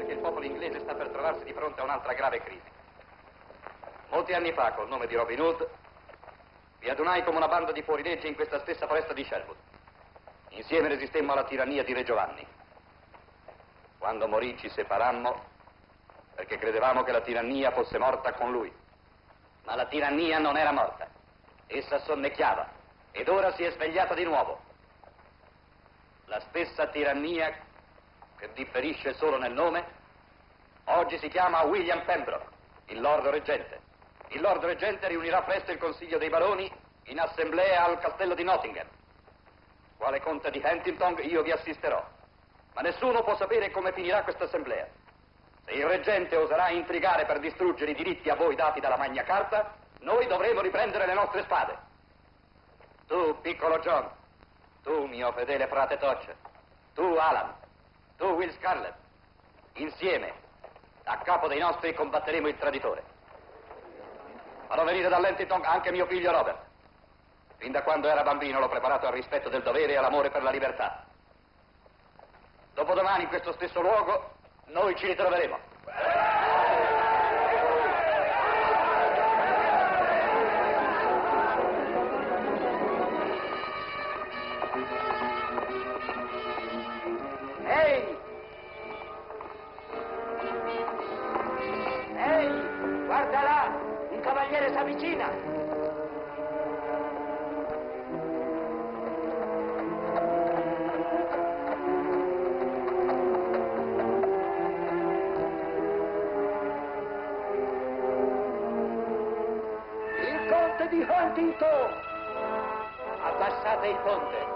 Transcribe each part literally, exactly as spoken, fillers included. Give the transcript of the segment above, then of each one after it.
che il popolo inglese sta per trovarsi di fronte a un'altra grave crisi. Molti anni fa, col nome di Robin Hood, vi adunai come una banda di fuorilegge in questa stessa foresta di Sherwood. Insieme resistemmo alla tirannia di Re Giovanni. Quando morì ci separammo perché credevamo che la tirannia fosse morta con lui. Ma la tirannia non era morta. Essa sonnecchiava ed ora si è svegliata di nuovo. La stessa tirannia che differisce solo nel nome oggi si chiama William Pembroke, il Lord Reggente. Il Lord Reggente riunirà presto il Consiglio dei Baroni in assemblea al castello di Nottingham. Quale conte di Huntington io vi assisterò, ma nessuno può sapere come finirà questa assemblea. Se il Reggente oserà intrigare per distruggere i diritti a voi dati dalla Magna Carta, noi dovremo riprendere le nostre spade. Tu, piccolo John, tu, mio fedele frate Toccia, tu, Alan, tu, Will Scarlett, insieme, a capo dei nostri, combatteremo il traditore. Farò venire da Huntington anche mio figlio Robert. Fin da quando era bambino l'ho preparato al rispetto del dovere e all'amore per la libertà. Dopodomani, in questo stesso luogo, noi ci ritroveremo. Ehi! Ehi! Guarda là! Un cavaliere si avvicina! Di Huntington! Abbassate il ponte!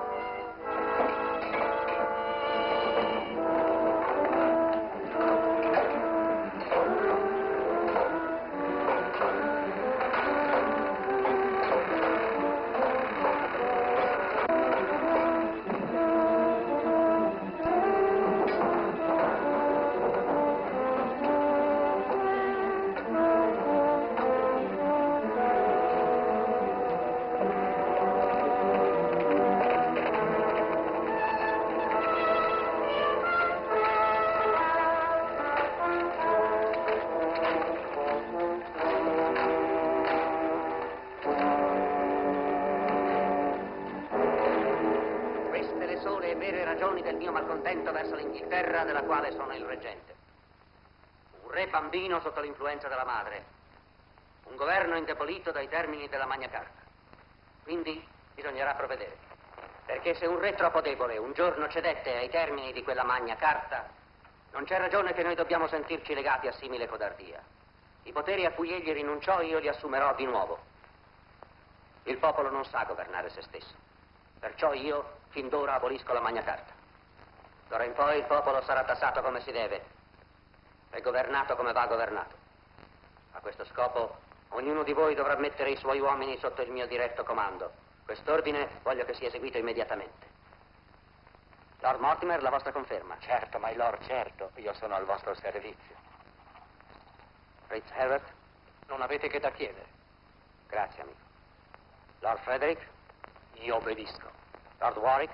Verso l'Inghilterra della quale sono il reggente. Un re bambino sotto l'influenza della madre. Un governo indebolito dai termini della Magna Carta. Quindi bisognerà provvedere. Perché se un re troppo debole un giorno cedette ai termini di quella Magna Carta, non c'è ragione che noi dobbiamo sentirci legati a simile codardia. I poteri a cui egli rinunciò io li assumerò di nuovo. Il popolo non sa governare se stesso. Perciò io fin d'ora abolisco la Magna Carta. D'ora in poi il popolo sarà tassato come si deve e governato come va governato. A questo scopo ognuno di voi dovrà mettere i suoi uomini sotto il mio diretto comando. Quest'ordine voglio che sia eseguito immediatamente. Lord Mortimer, la vostra conferma? Certo, my lord, certo. Io sono al vostro servizio. Fritz Herbert? Non avete che da chiedere. Grazie, amico. Lord Frederick? Io obbedisco. Lord Warwick?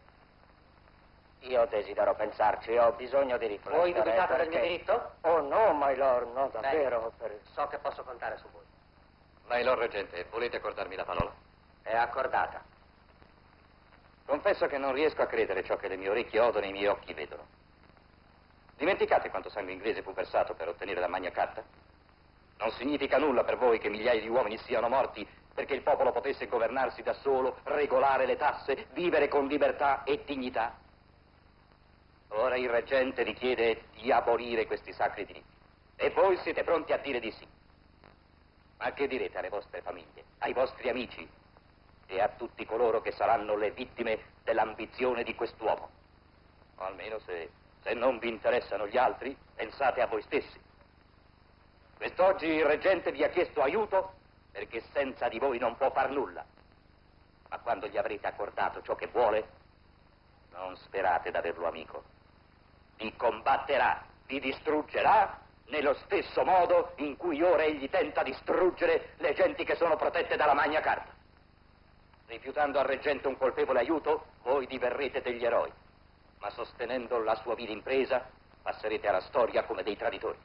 Io desidero pensarci, ho bisogno di riflettere. Voi dubitate perché... del mio diritto? Oh no, my lord, no, davvero. Per... So che posso contare su voi. My lord reggente, volete accordarmi la parola? È accordata. Confesso che non riesco a credere ciò che le mie orecchie odono e i miei occhi vedono. Dimenticate quanto sangue inglese fu versato per ottenere la Magna Carta? Non significa nulla per voi che migliaia di uomini siano morti perché il popolo potesse governarsi da solo, regolare le tasse, vivere con libertà e dignità? Ora il reggente vi chiede di abolire questi sacri diritti e voi siete pronti a dire di sì. Ma che direte alle vostre famiglie, ai vostri amici e a tutti coloro che saranno le vittime dell'ambizione di quest'uomo? O almeno se, se non vi interessano gli altri, pensate a voi stessi. Quest'oggi il reggente vi ha chiesto aiuto perché senza di voi non può far nulla. Ma quando gli avrete accordato ciò che vuole, non sperate d'averlo amico. Vi combatterà, vi distruggerà nello stesso modo in cui ora egli tenta di distruggere le genti che sono protette dalla Magna Carta. Rifiutando al reggente un colpevole aiuto, voi diverrete degli eroi, ma sostenendo la sua vile impresa, passerete alla storia come dei traditori.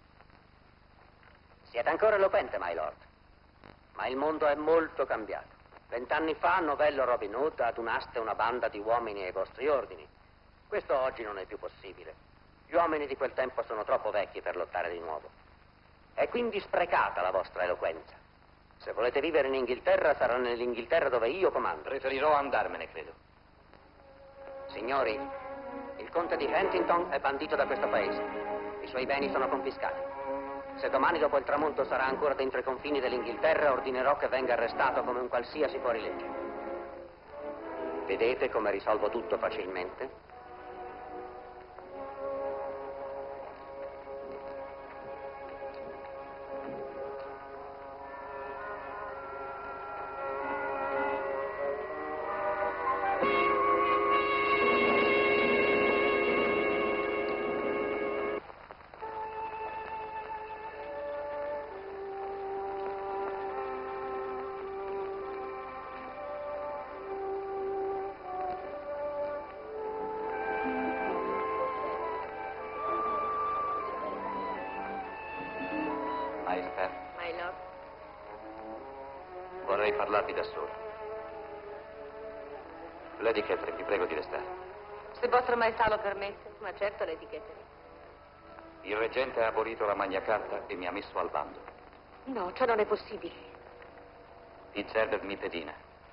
Siete ancora eloquente, my lord, ma il mondo è molto cambiato. Vent'anni fa Novello Robin Hood adunaste una banda di uomini ai vostri ordini. Questo oggi non è più possibile. Gli uomini di quel tempo sono troppo vecchi per lottare di nuovo. È quindi sprecata la vostra eloquenza. Se volete vivere in Inghilterra, sarà nell'Inghilterra dove io comando. Preferirò andarmene, credo. Signori, il conte di Huntington è bandito da questo paese. I suoi beni sono confiscati. Se domani dopo il tramonto sarà ancora dentro i confini dell'Inghilterra, ordinerò che venga arrestato come un qualsiasi fuorilegge. Vedete come risolvo tutto facilmente? Maestà, My lord. vorrei parlarvi da solo. Lady Catherine, vi prego di restare. Se vostra maestà lo permette, ma certo Lady Catherine. Il reggente ha abolito la Magna Carta e mi ha messo al bando. No, ciò non è possibile. Fitzherbert mi pedina.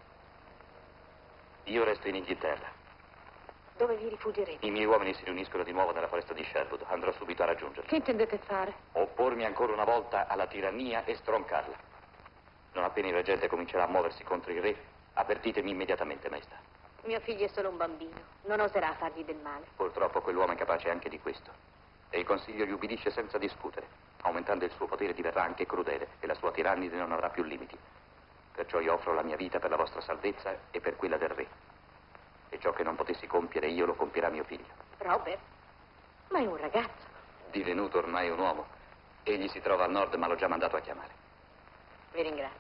Io resto in Inghilterra. Dove vi rifugierete? I miei uomini si riuniscono di nuovo nella foresta di Sherwood. Andrò subito a raggiungerli. Che intendete fare? Oppormi ancora una volta alla tirannia e stroncarla. Non appena il reggente comincerà a muoversi contro il re, avvertitemi immediatamente, maestà. Mio figlio è solo un bambino. Non oserà fargli del male. Purtroppo quell'uomo è capace anche di questo. E il consiglio gli ubbidisce senza discutere. Aumentando il suo potere diverrà anche crudele e la sua tirannide non avrà più limiti. Perciò io offro la mia vita per la vostra salvezza e per quella del re. E ciò che non potessi compiere io lo compierà mio figlio. Robert? Ma è un ragazzo. Divenuto ormai un uomo. Egli si trova al nord, ma l'ho già mandato a chiamare. Vi ringrazio.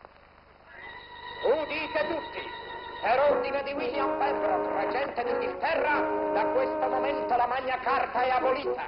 Udite tutti! Per ordine di William Pembroke, reggente d'Inghilterra, da questo momento la Magna Carta è abolita.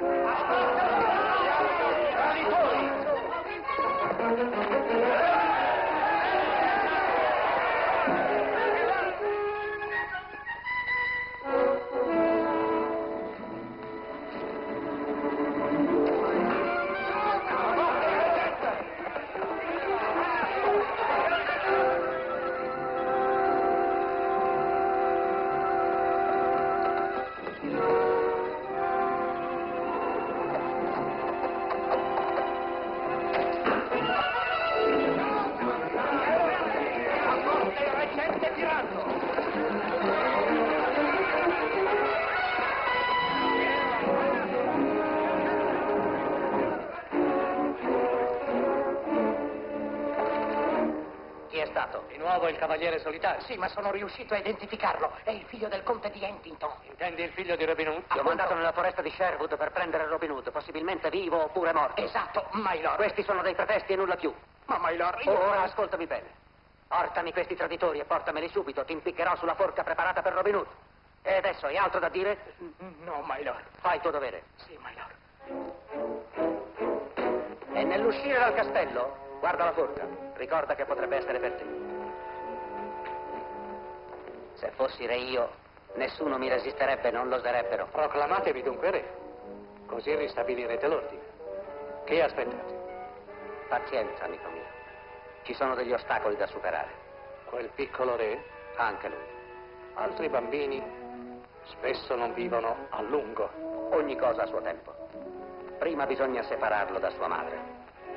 Di nuovo il cavaliere solitario? Sì, ma sono riuscito a identificarlo. È il figlio del conte di Huntington. Intendi il figlio di Robin Hood? L'ho mandato nella foresta di Sherwood per prendere Robin Hood, possibilmente vivo oppure morto. Esatto, my lord. Questi sono dei pretesti e nulla più. Ma my lord, io... Ora ascoltami bene. Portami questi traditori e portameli subito. Ti impiccherò sulla forca preparata per Robin Hood. E adesso hai altro da dire? No, my lord. Fai il tuo dovere. Sì, my lord. E nell'uscire dal castello, guarda la forca. Ricorda che potrebbe essere per te. Se fossi re io, nessuno mi resisterebbe, non lo oserebbero. Proclamatevi dunque re. Così ristabilirete l'ordine. Che aspettate? Pazienza, amico mio. Ci sono degli ostacoli da superare. Quel piccolo re? Anche lui. Altri bambini spesso non vivono a lungo. Ogni cosa a suo tempo. Prima bisogna separarlo da sua madre.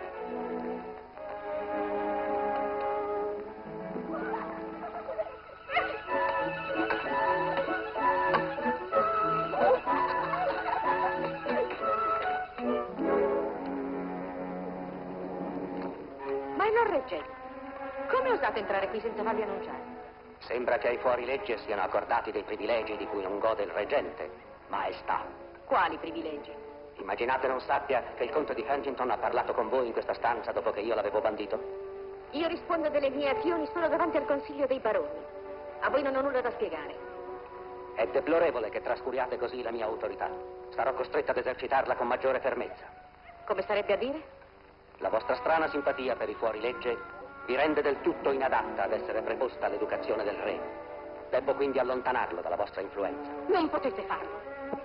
Come osate entrare qui senza farvi annunciare? Sembra che ai fuorilegge siano accordati dei privilegi di cui non gode il reggente, maestà. Quali privilegi? Immaginate non sappia che il conte di Huntington ha parlato con voi in questa stanza dopo che io l'avevo bandito? Io rispondo delle mie azioni solo davanti al consiglio dei baroni. A voi non ho nulla da spiegare. È deplorevole che trascuriate così la mia autorità. sarò costretta ad esercitarla con maggiore fermezza. Come sarebbe a dire? La vostra strana simpatia per i fuorilegge vi rende del tutto inadatta ad essere preposta all'educazione del re. Debbo quindi allontanarlo dalla vostra influenza. Non potete farlo.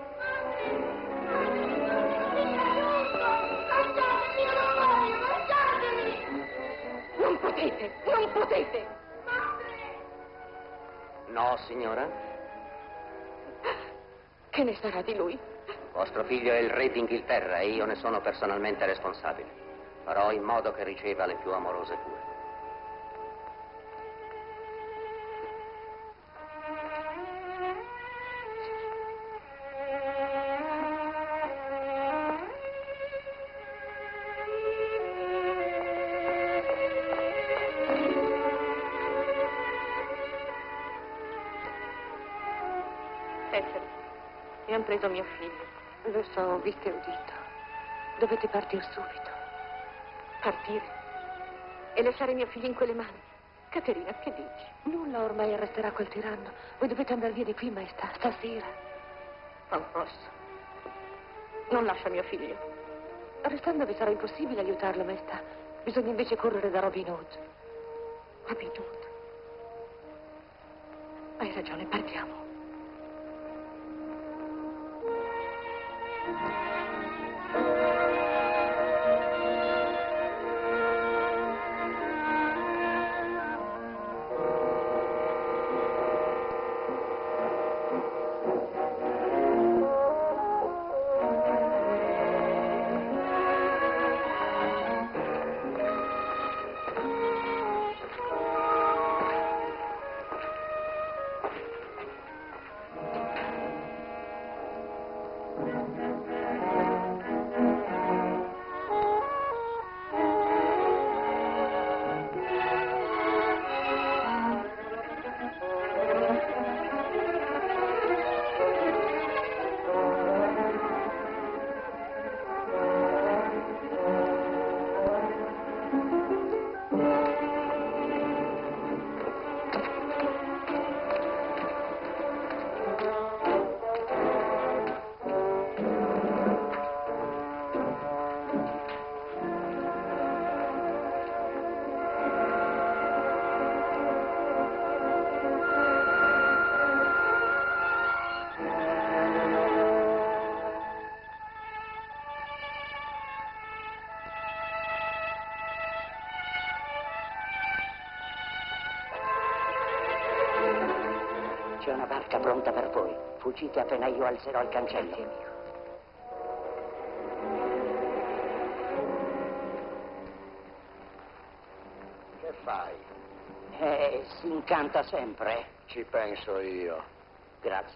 Non potete, non potete! No, signora? Che ne sarà di lui? Vostro figlio è il re d'Inghilterra e io ne sono personalmente responsabile. Farò in modo che riceva le più amorose cure. Cecil, mi hanno preso mio figlio. Lo so, ho visto e udito. Dovete partire subito. Partire? E lasciare mio figlio in quelle mani? Caterina, che dici? Nulla, ormai arresterà quel tiranno. Voi dovete andare via di qui, maestà, stasera. Non posso. Non lascia mio figlio. Restando vi sarà impossibile aiutarlo, maestà. Bisogna invece correre da Robin Hood. Robin Hood. Hai ragione, partiamo. C'è una barca pronta per voi. Fuggite appena io alzerò il cancello. Grazie, amico. Che fai? Eh, si incanta sempre. Ci penso io. Grazie.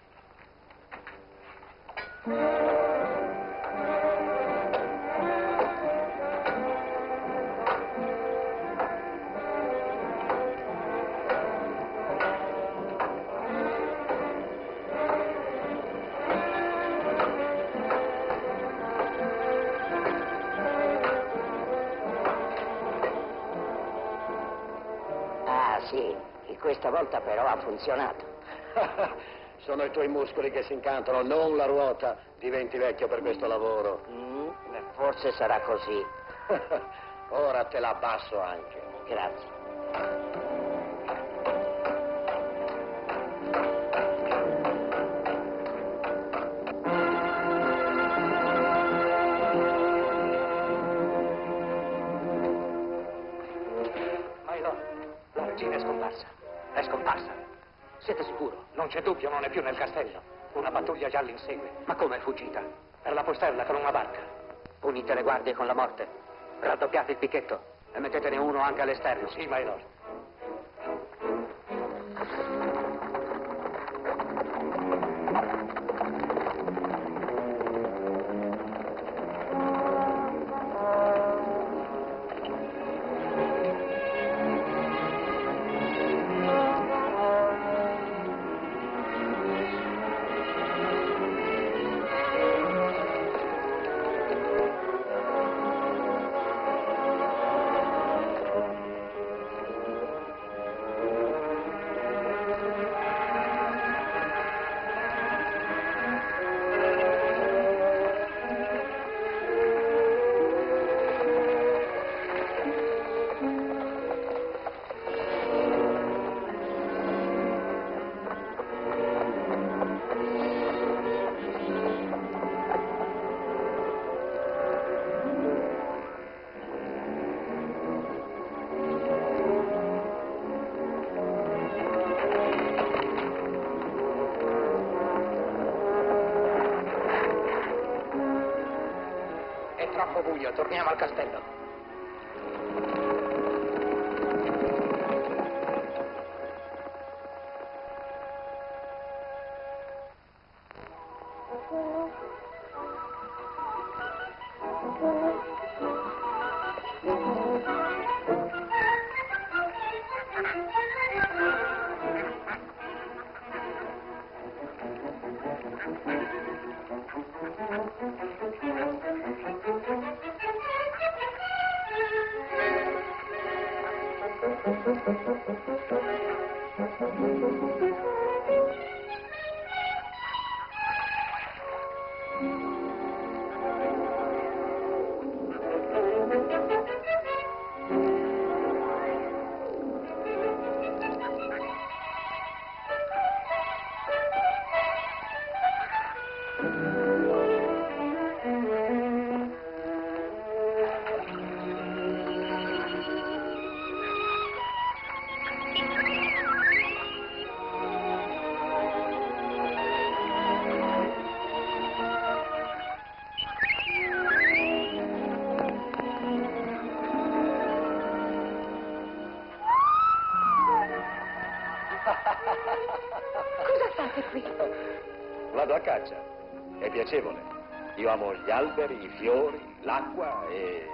Ah, sì. E questa volta però ha funzionato. Sono i tuoi muscoli che si incantano, non la ruota. Diventi vecchio per questo lavoro. Mm, forse sarà così. Ora te la abbasso anche. Grazie. La regina è scomparsa. È scomparsa. Siete sicuro? Non c'è dubbio, non è più nel castello. Una pattuglia già l'insegue. Ma come è fuggita? Per la postella con una barca. Unite le guardie con la morte. Raddoppiate il picchetto e mettetene uno anche all'esterno. Sì, my lord. troppo buio, torniamo al castello. Cosa fate qui? Vado a caccia. È piacevole. Io amo gli alberi, i fiori, l'acqua e...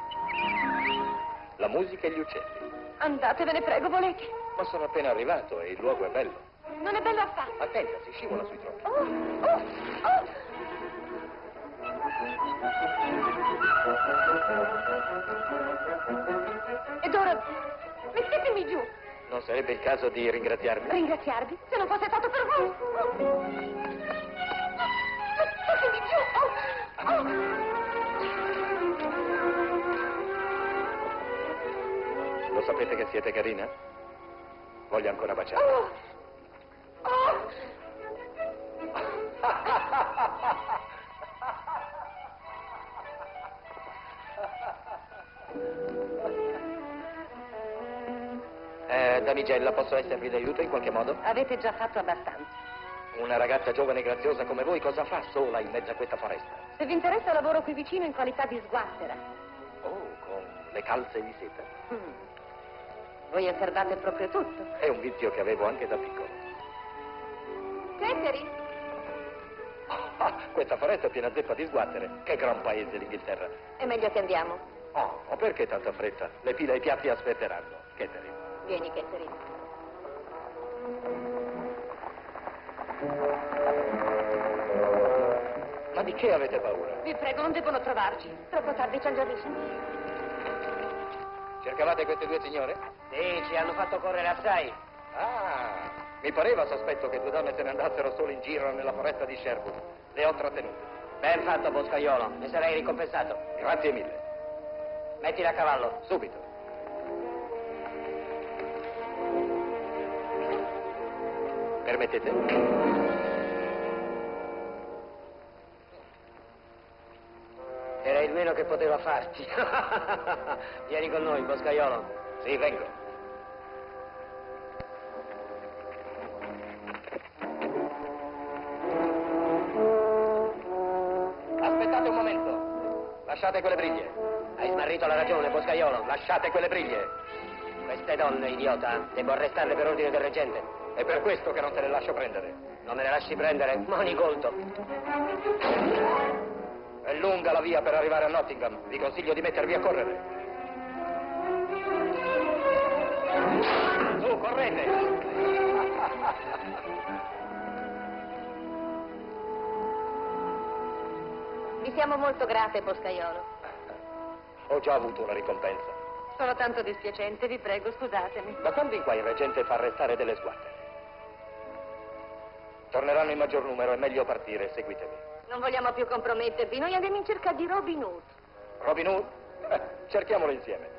la musica e gli uccelli. Andatevene, prego, volete? Ma sono appena arrivato e il luogo è bello. Non è bello affatto. Attenta, si scivola sui tronchi. Oh, oh, oh! Ed ora, mettetemi giù. Non sarebbe il caso di ringraziarmi? Ringraziarvi? Se non fosse stato per voi. Oh. Mettetemi giù. Oh, oh. Lo sapete che siete carina? Voglio ancora baciarvi. Oh. Oh. Eh, damigella, posso esservi d'aiuto in qualche modo? Avete già fatto abbastanza. Una ragazza giovane e graziosa come voi cosa fa sola in mezzo a questa foresta? Se vi interessa, lavoro qui vicino in qualità di sguattera. Oh, con le calze di seta? Mm. Voi osservate proprio tutto. È un vizio che avevo anche da piccolo. Catherine? Ah, questa foresta è piena zeppa di sguattere. Che gran paese l'Inghilterra. È meglio che andiamo. Oh, ma perché tanta fretta? Le pile e i piatti aspetteranno. Catherine. Vieni, Catherine. Ma di che avete paura? Vi prego, non devono trovarci. Troppo tardi, ci hanno già visto. Cercavate queste due signore? Sì, ci hanno fatto correre assai. Ah, mi pareva sospetto che due donne se ne andassero solo in giro nella foresta di Sherwood. Le ho trattenute. Ben fatto, boscaiolo. Ne sarei ricompensato. Grazie mille. Mettila a cavallo. Subito. Permettete? Era il meno che poteva farti. Vieni con noi, boscaiolo. Sì, vengo. Aspettate un momento. Lasciate quelle briglie. Hai smarrito la ragione, boscaiolo. Lasciate quelle briglie. Queste donne, idiota, devo arrestarle per ordine del reggente. È per questo che non te le lascio prendere. Non me le lasci prendere? Monicolto. È lunga la via per arrivare a Nottingham. Vi consiglio di mettervi a correre. Su, correte! Vi siamo molto grate, boscaiolo. Ho già avuto una ricompensa. Sono tanto dispiacente, vi prego, scusatemi. Da quando in qua il reggente fa arrestare delle sguatte? Torneranno in maggior numero, è meglio partire, seguitemi. Non vogliamo più compromettervi, noi andiamo in cerca di Robin Hood. Robin Hood? Eh, cerchiamolo insieme.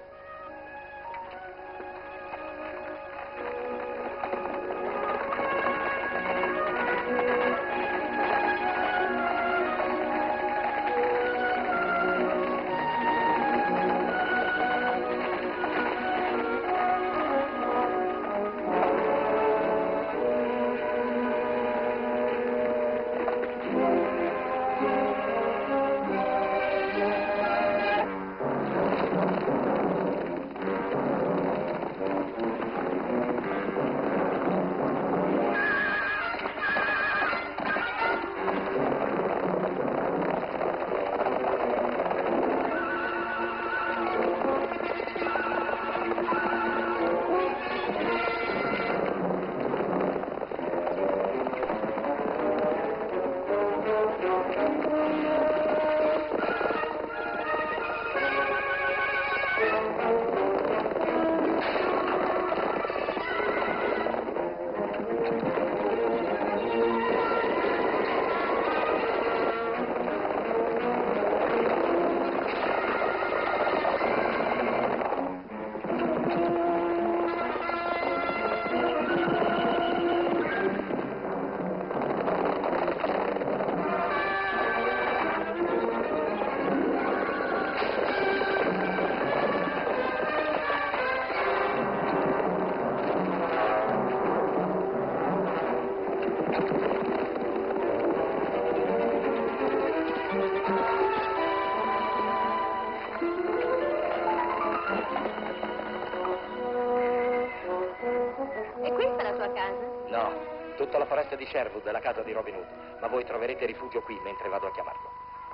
È questa la sua casa? No, tutta la foresta di Sherwood è la casa di Robin Hood, ma voi troverete rifugio qui mentre vado a chiamarlo.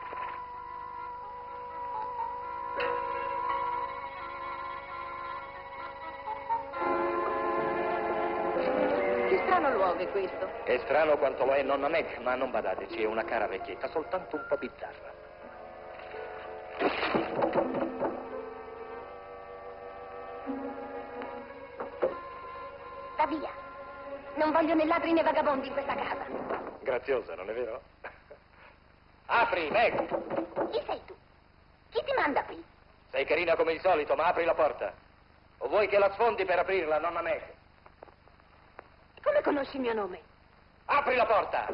Che strano luogo è questo? È strano quanto lo è nonna Meg, ma non badateci, è una cara vecchietta, soltanto un po' bizzarra. Va via. Non voglio né ladri né vagabondi in questa casa. Graziosa, non è vero? Apri, Meg! Chi sei tu? Chi ti manda qui? Sei carina come il solito, ma apri la porta. O vuoi che la sfondi per aprirla, nonna Meg? Come conosci il mio nome? Apri la porta!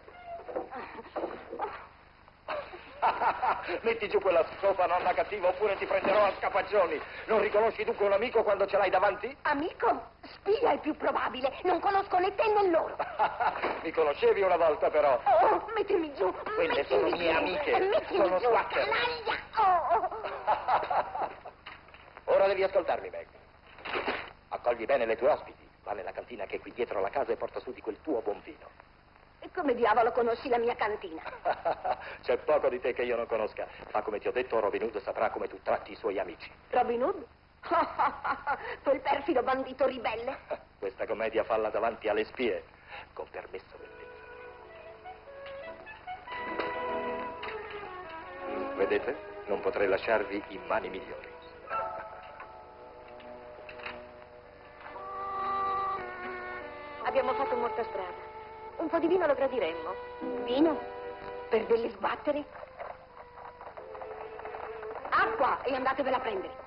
Metti giù quella scopa, nonna cattiva, oppure ti prenderò a scapaccioni. Non riconosci dunque un amico quando ce l'hai davanti? Amico? Spia il più probabile. Non conosco né te né loro. Mi conoscevi una volta, però. Oh, mettimi giù. Quelle mettimi sono giù. mie amiche. Mettimi Sono giù, squatter. canaglia. Oh. Ora devi ascoltarmi, Meg. Accogli bene le tue ospiti. Va nella cantina che è qui dietro la casa e porta su di quel tuo buon vino. E come diavolo conosci la mia cantina? C'è poco di te che io non conosca. Ma come ti ho detto, Robin Hood saprà come tu tratti i suoi amici. Robin Hood? Quel perfido bandito ribelle. Questa commedia falla davanti alle spie. Con permesso, bellezza. Vedete? Non potrei lasciarvi in mani migliori. Abbiamo fatto molta strada. Un po' di vino lo gradiremmo. Vino? Per degli sguatteri? Acqua e andatevela a prendere.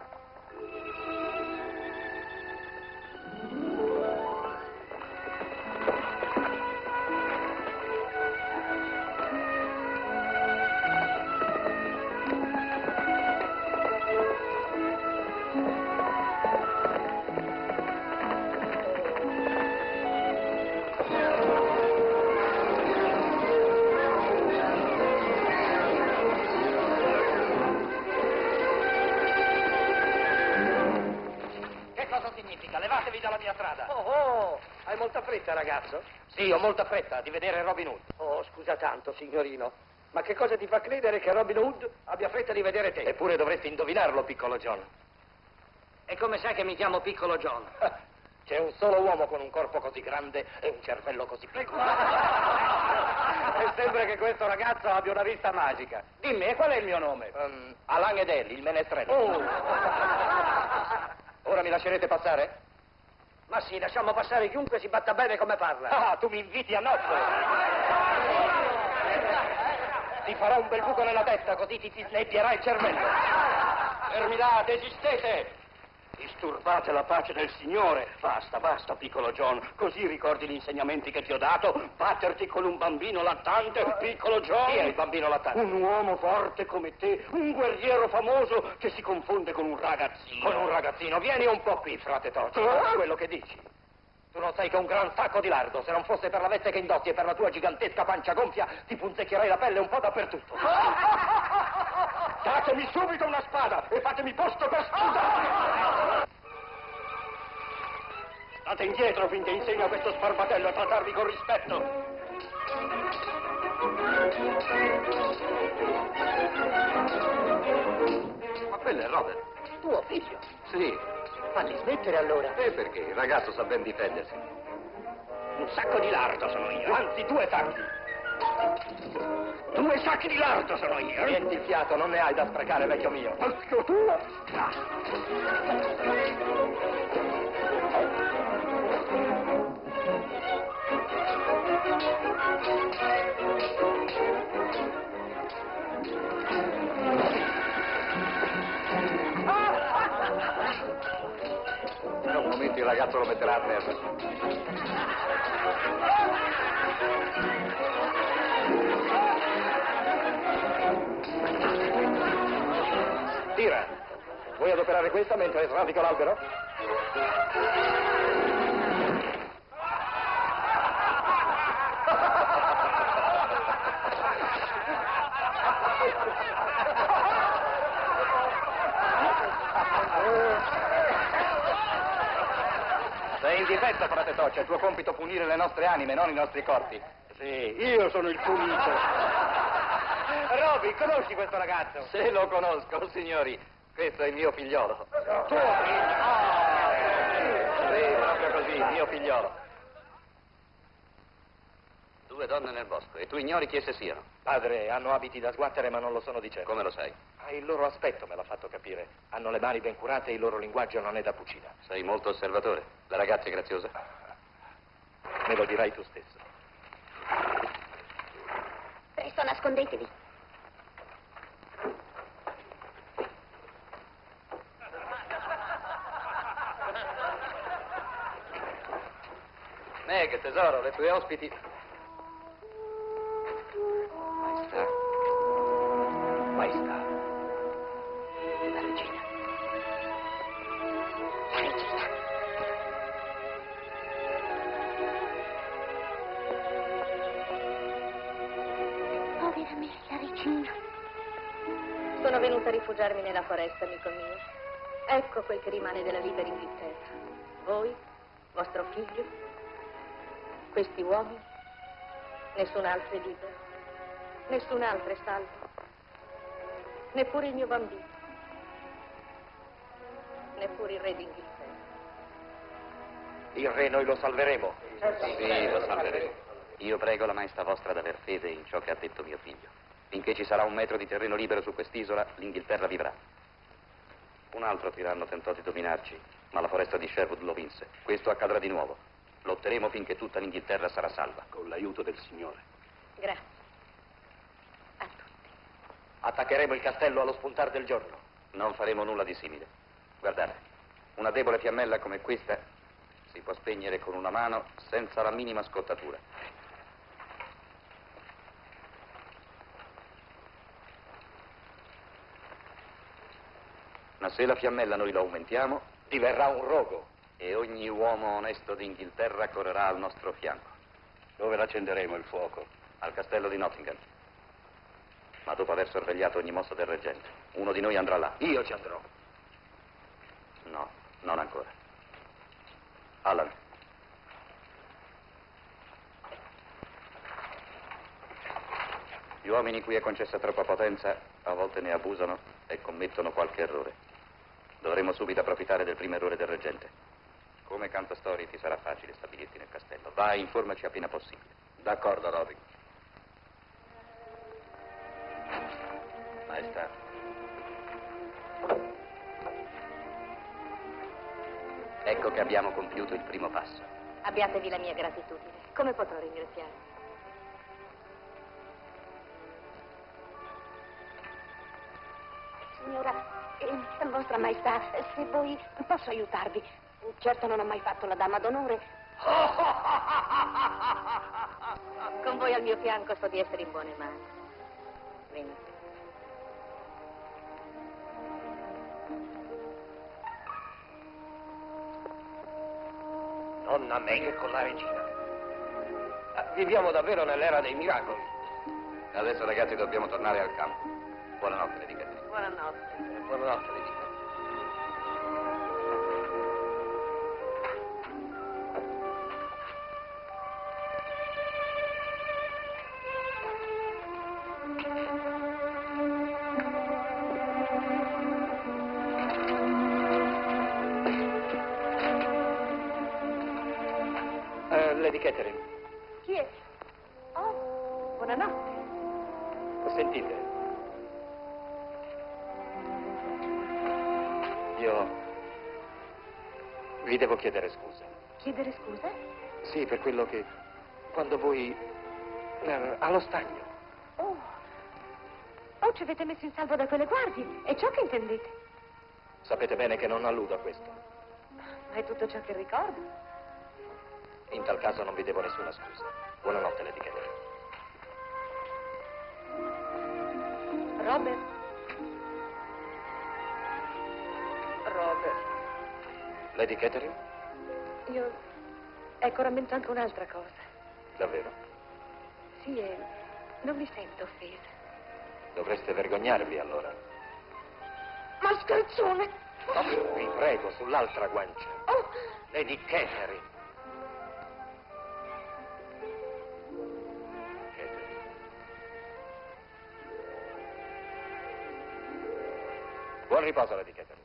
Hai molta fretta, ragazzo? Sì, ho molta fretta di vedere Robin Hood. Oh, scusa tanto, signorino. Ma che cosa ti fa credere che Robin Hood abbia fretta di vedere te? Eppure dovresti indovinarlo, piccolo John. E come sai che mi chiamo Piccolo John? C'è un solo uomo con un corpo così grande e un cervello così piccolo. E sembra che questo ragazzo abbia una vista magica. Dimmi, e qual è il mio nome? Um, Alan Edelli, il menestrello. Oh. Ora mi lascerete passare? Ma sì, lasciamo passare chiunque si batta bene come parla. Ah, tu mi inviti a nozze. Ti farò un bel buco nella testa, così ti, ti snebbierà il cervello. Fermi là, desistete! Disturbate la pace del Signore. Basta, basta, piccolo John. Così ricordi gli insegnamenti che ti ho dato? Batterti con un bambino lattante, piccolo John? Chi è il bambino lattante? Un uomo forte come te, un guerriero famoso che si confonde con un ragazzino. Con un ragazzino? Vieni un po' qui, frate Tocci. Quello che dici. Tu non sai che un gran sacco di lardo. Se non fosse per la veste che indossi e per la tua gigantesca pancia gonfia, ti punzecchierei la pelle un po' dappertutto. Datemi subito una spada e fatemi posto per spada! State indietro finché insegno a questo sbarbatello a trattarvi con rispetto. Ma quello è Robert. Tuo figlio? Sì. Falli smettere allora. E perché? Il ragazzo sa ben difendersi. Un sacco di lardo sono io. Anzi, due sacchi. Due sacchi di lardo sono io. Niente il fiato, non ne hai da sprecare, vecchio mio. Tra un momento il ragazzo lo metterà a terra. Tira. Vuoi adoperare questa mentre sradico l'albero? Sei in difetto, frate Toccia. È il tuo compito punire le nostre anime, non i nostri corpi. Sì, io sono il punito. Roby, conosci questo ragazzo? Se lo conosco, signori. Questo è il mio figliolo. Tuo figlio? Ah, sì, proprio così, mio figliolo. Due donne nel bosco, e tu ignori chi esse siano. Padre, hanno abiti da sguattere ma non lo sono di certo. Come lo sai? Ah, il loro aspetto me l'ha fatto capire. Hanno le mani ben curate e il loro linguaggio non è da fucina. Sei molto osservatore. La ragazza è graziosa? Me lo dirai tu stesso. Presto, nascondetevi. Meg, tesoro, le tue ospiti. Maestà. Maestà. La regina. La regina. Povera me, la regina. Sono venuta a rifugiarmi nella foresta, amico mio. Ecco quel che rimane della libera Inghilterra. Voi, vostro figlio, questi uomini, nessun altro è libero, nessun altro è salvo, neppure il mio bambino, neppure il re d'Inghilterra. Il re noi lo salveremo. Sì, lo salveremo. Io prego la maestà vostra d'aver fede in ciò che ha detto mio figlio. Finché ci sarà un metro di terreno libero su quest'isola, l'Inghilterra vivrà. Un altro tiranno tentò di dominarci, ma la foresta di Sherwood lo vinse. Questo accadrà di nuovo. Lotteremo finché tutta l'Inghilterra sarà salva. con l'aiuto del Signore. Grazie. A tutti. Attaccheremo il castello allo spuntar del giorno. Non faremo nulla di simile. Guardate, una debole fiammella come questa si può spegnere con una mano senza la minima scottatura. Ma se la fiammella noi la aumentiamo, Diverrà un rogo. e ogni uomo onesto d'Inghilterra correrà al nostro fianco. Dove l'accenderemo il fuoco? Al castello di Nottingham. Ma dopo aver sorvegliato ogni mossa del reggente. Uno di noi andrà là. Io ci andrò. No, non ancora. Alan. Gli uomini cui è concessa troppa potenza a volte ne abusano e commettono qualche errore. Dovremo subito approfittare del primo errore del reggente. Come cantastorie ti sarà facile stabilirti nel castello. Vai, informaci appena possibile. D'accordo, Roby. Maestà. Ecco che abbiamo compiuto il primo passo. Abbiatevi la mia gratitudine. Come potrò ringraziarvi? Signora, eh, vostra maestà, se voi posso aiutarvi. Certo non ho mai fatto la dama d'onore. Con voi al mio fianco so di essere in buone mani. Venite. Donna Meg con la regina. Ah, viviamo davvero nell'era dei miracoli. Adesso, ragazzi, dobbiamo tornare al campo. Buonanotte, Lady Catherine. Buonanotte. Buonanotte, Lady Catherine. Eh, Lady Catherine, Chi è? Oh, buonanotte. sentite. Io vi devo chiedere scusa. Chiedere scusa? Sì, per quello che... quando voi... eh, allo stagno. Oh. Oh, ci avete messo in salvo da quelle guardie. È ciò che intendete? Sapete bene che non alludo a questo. Ma è tutto ciò che ricordo. In tal caso non vi devo nessuna scusa. Buonanotte, Lady Catherine. Robert. Robert. Lady Catherine? Io... Ecco, rammento anche un'altra cosa. Davvero? Sì, e non mi sento offesa. Dovreste vergognarvi allora. Ma scherzone! No, vi prego, sull'altra guancia. Oh, Lady Catherine. Catherine. Buon riposo, Lady Catherine.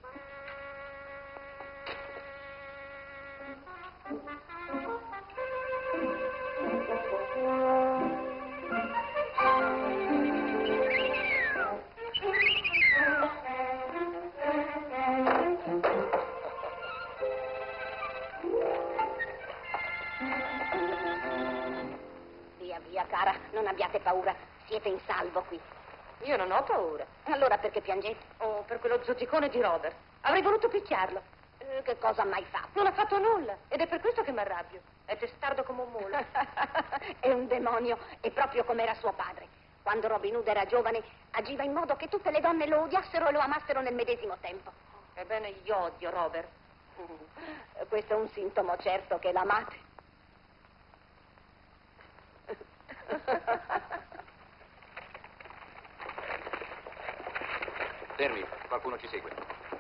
Via, via, cara, non abbiate paura. Siete in salvo qui. Io non ho paura. Allora perché piangete? Oh, per quello zoticone di Robert. Avrei voluto picchiarlo. Eh, che cosa ha mai fatto? Non ha fatto nulla. Ed è per questo che mi arrabbio. È testardo come un mulo. È un demonio, è proprio come era suo padre. Quando Robin Hood era giovane, agiva in modo che tutte le donne lo odiassero e lo amassero nel medesimo tempo. Ebbene, io odio Robert. Mm, Questo è un sintomo certo che l'amate. Fermi, qualcuno ci segue.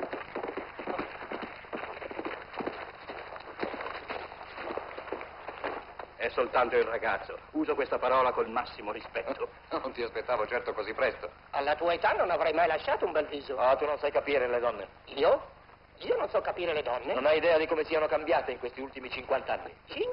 È soltanto il ragazzo. Uso questa parola col massimo rispetto. Non ti aspettavo certo così presto. Alla tua età non avrei mai lasciato un bel viso. Ah, tu non sai capire le donne. Io? Io non so capire le donne. Non hai idea di come siano cambiate in questi ultimi cinquanta anni. Sì?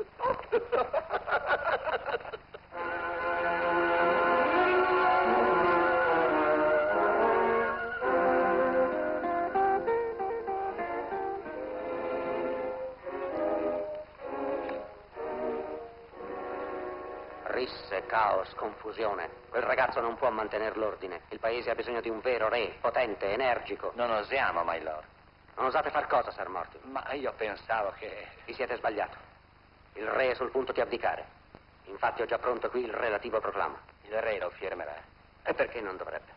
Risse, caos, confusione. Quel ragazzo non può mantenere l'ordine. Il paese ha bisogno di un vero re, potente, energico. Non osiamo, my lord. Non osate far cosa, Sir Mortimer? Ma io pensavo che... Vi siete sbagliato. Il re è sul punto di abdicare. Infatti ho già pronto qui il relativo proclama. Il re lo firmerà. E perché non dovrebbe?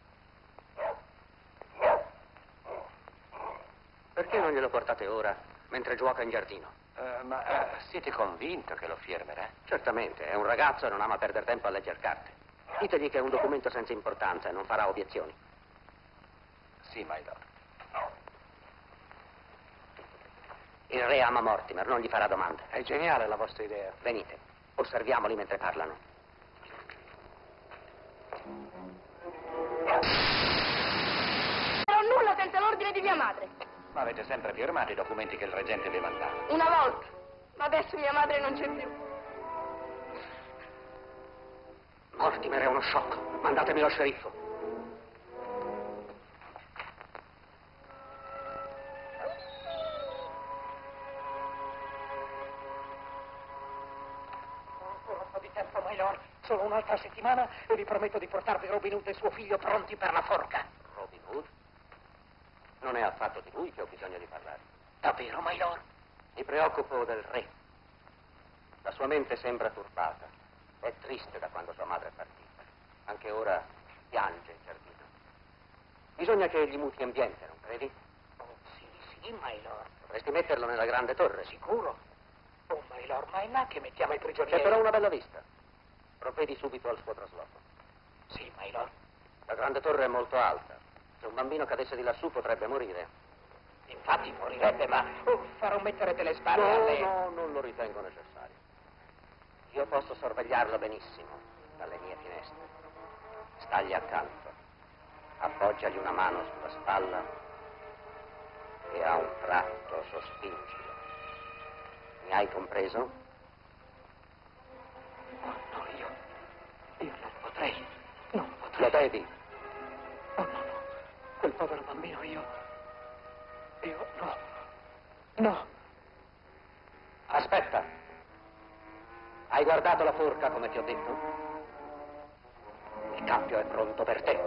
Perché non glielo portate ora, mentre gioca in giardino? Eh, ma eh, siete convinto che lo firmerà? Certamente, è un ragazzo e non ama perdere tempo a leggere carte. Ditegli che è un documento senza importanza e non farà obiezioni. Sì, my lord. Il re ama Mortimer, non gli farà domande. È geniale la vostra idea. Venite, osserviamoli mentre parlano. Non ho nulla senza l'ordine di mia madre. Ma avete sempre firmato i documenti che il reggente vi mandava. Una volta, ma adesso mia madre non c'è più. Mortimer è uno sciocco. Mandatemi lo sceriffo. Ancora un po' di tempo, my lord. Solo un'altra settimana e vi prometto di portarvi Robin Hood e suo figlio pronti per la forca. Robin Hood? Non è affatto di lui che ho bisogno di parlare. Davvero, my lord? Mi preoccupo del re. La sua mente sembra turbata. È triste da quando sua madre è partita. Anche ora piange in giardino. Bisogna che egli muti ambiente, non credi? Oh, sì, sì, my lord. Dovresti metterlo nella grande torre. Sicuro? Oh, my lord, ma è là che mettiamo i prigionieri. C'è però una bella vista. Provvedi subito al suo trasloco. Sì, my lord. La grande torre è molto alta. Se un bambino cadesse di lassù potrebbe morire. Infatti morirebbe, ma oh, farò mettere delle spalle No, alle... no, non lo ritengo necessario. Io posso sorvegliarlo benissimo dalle mie finestre. Stagli accanto. Appoggiagli una mano sulla spalla e a un tratto sospingilo. Mi hai compreso? Oh, no, io... Io non potrei. Non potrei. Lo devi. Oh, no, no. Quel povero bambino, io... Io... No. No. Aspetta. Hai guardato la forca come ti ho detto? Il cappio è pronto per te.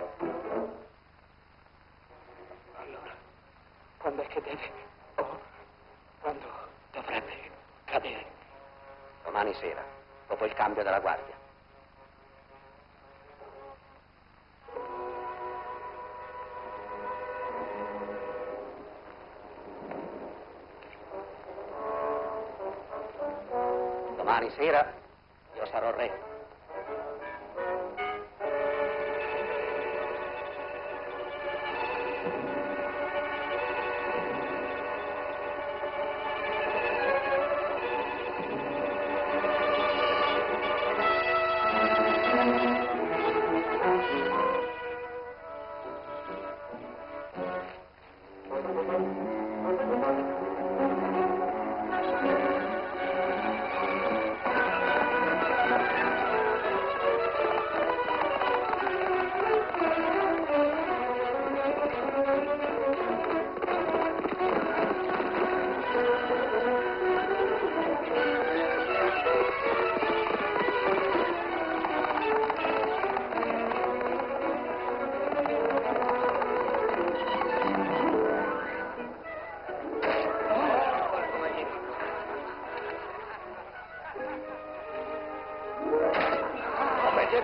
Allora, quando è che deve... Oh, quando dovrebbe cadere? Domani sera, dopo il cambio della guardia. Domani sera io sarò re.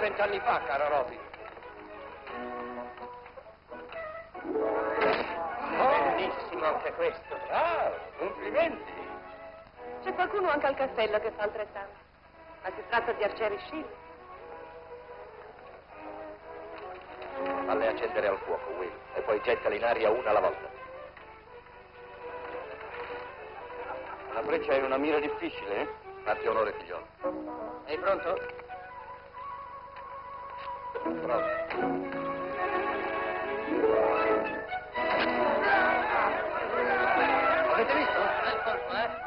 vent'anni fa, caro Robin. Bellissimo anche questo. Ah, complimenti. C'è qualcuno anche al castello che fa altrettanto. Ma si tratta di arcieri scilli. Falle accendere al fuoco, Will, e poi gettale in aria una alla volta. Una freccia è una mira difficile, eh? Fatti onore, figliolo. Sei pronto? Pronto. Avete visto? Bel colpo, eh?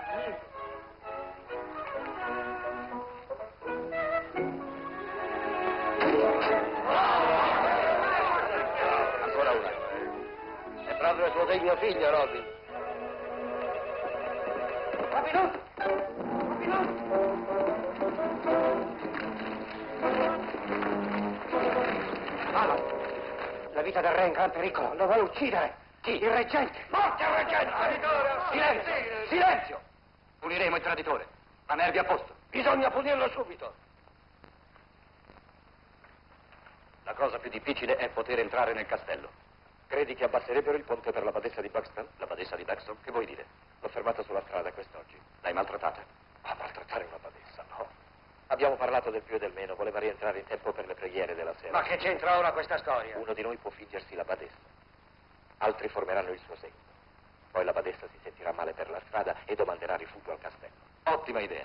Ancora una. È proprio suo degno figlio, Robin. Robin Hood! Robin Hood! Alan, la vita del re è in gran pericolo. Lo vuole uccidere. Chi? Il reggente. Morte al reggente! Silenzio! Silenzio! Puniremo il traditore. Ma nervi a posto. Bisogna punirlo subito. La cosa più difficile è poter entrare nel castello. Credi che abbasserebbero il ponte per la badessa di Buxton? La badessa di Buxton? Che vuoi dire? L'ho fermata sulla strada quest'oggi. L'hai maltrattata? A maltrattare una badessa, no. Abbiamo parlato del più e del meno, voleva rientrare in tempo per le preghiere della sera. Ma che c'entra ora questa storia? Uno di noi può fingersi la badessa. Altri formeranno il suo seguito. Poi la badessa si sentirà male per la strada e domanderà rifugio al castello. Ottima idea.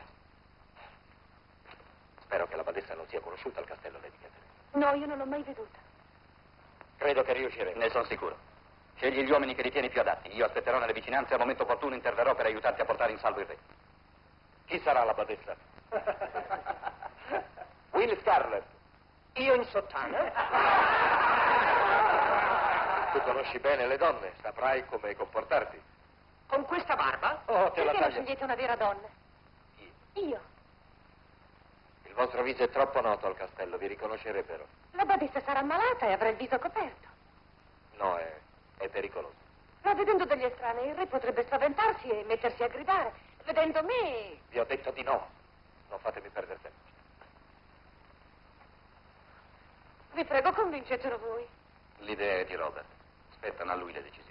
Spero che la badessa non sia conosciuta al castello, Lady Catherine. No, io non l'ho mai veduta. Credo che riusciremo. Ne sono sicuro. Scegli gli uomini che ritieni più adatti. Io aspetterò nelle vicinanze e al momento opportuno interverrò per aiutarti a portare in salvo il re. Chi sarà la badessa? Will Scarlett. Io in sottana? Tu conosci bene le donne, saprai come comportarti. Con questa barba? Oh, te la Perché non taglio. scegliete una vera donna? Io. Io. Il vostro viso è troppo noto al castello, vi riconoscerebbero. La badessa sarà malata e avrà il viso coperto. No, è, è pericoloso. Ma vedendo degli estranei, il re potrebbe spaventarsi e mettersi a gridare. Vedendo me... Vi ho detto di no. Non fatemi perdere tempo. Vi prego, convincetelo voi. L'idea è di Robert. Spettano a lui le decisioni.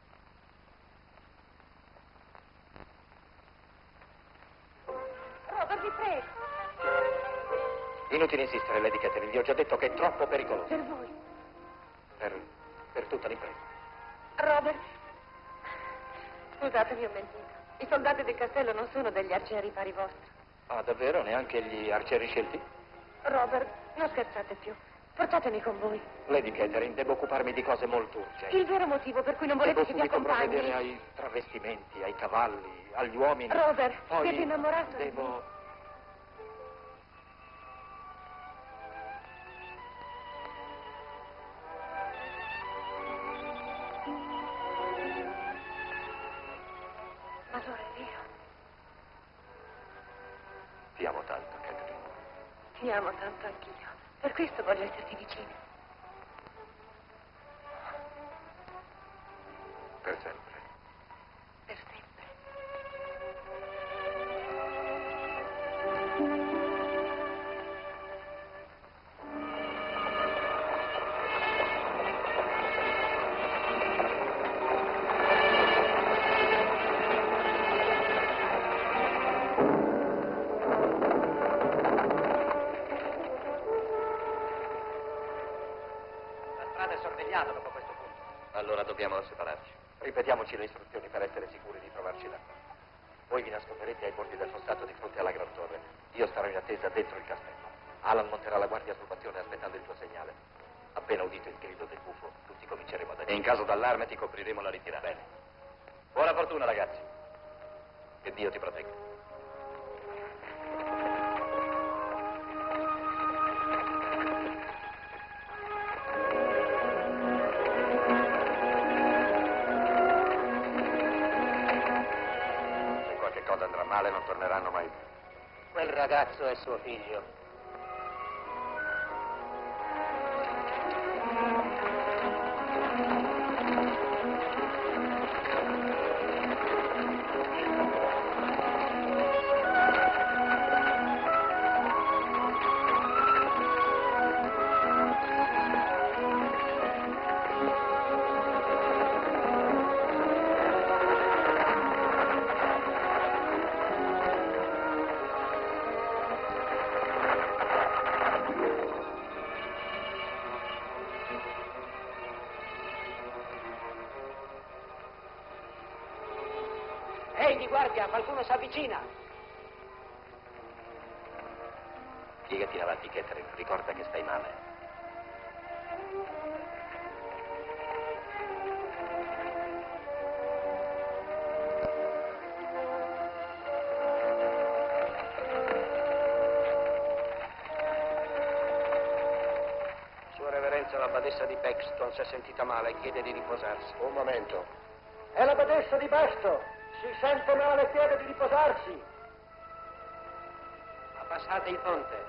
Robert, vi prego. Inutile insistere, Lady Catherine, vi ho già detto che è troppo pericoloso. Per voi. Per, per tutta l'impresa. Robert. Scusatemi, ho mentito. I soldati del castello non sono degli arcieri pari vostri. Ah, davvero? Neanche gli arcieri scelti? Robert, non scherzate più. Portatemi con voi. Lady Catherine, devo occuparmi di cose molto urgenti. Il vero motivo per cui non volete Devo che vi subito accompagni... provvedere ai travestimenti, ai cavalli, agli uomini. Robert, Poi siete innamorato? di me? Devo... Ma allora è vero. Ti amo tanto, Catherine. Ti amo tanto anch'io. Per questo voglio esserti vicino. Per sempre. Per sempre. La strada è sorvegliata dopo questo punto. Allora dobbiamo separarci. Ripetiamoci le istruzioni per essere sicuri di trovarci là. Voi vi nasconderete ai bordi del fossato di fronte alla gran torre. Io starò in attesa dentro il castello. Alan monterà la guardia sul bastione aspettando il tuo segnale. Appena udito il grido del gufo, tutti cominceremo ad E agire. in caso d'allarme ti copriremo la ritirata. Bene. Buona fortuna, ragazzi. Che Dio ti protegga. Se qualche cosa andrà male non torneranno mai più. Quel ragazzo è suo figlio. Ehi, guardia, qualcuno si avvicina. Piegati in avanti, Catherine. Ricorda che stai male. Sua Reverenza, la badessa di Paxton si è sentita male e chiede di riposarsi. Un momento. È la badessa di Paxton. Si sente male e chiede di riposarsi. Abbassate il ponte.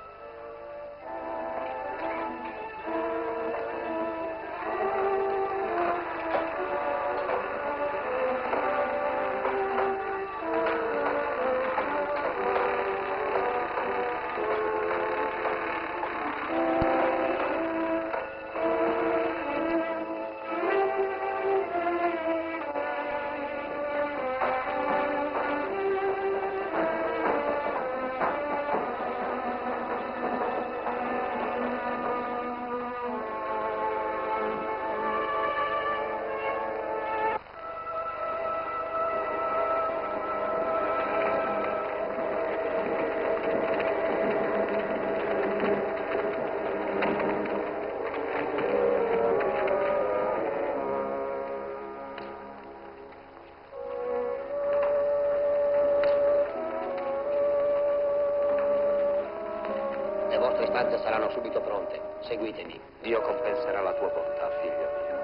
Le vostre stanze saranno subito pronte. Seguitemi. Dio compenserà la tua bontà, figlio mio.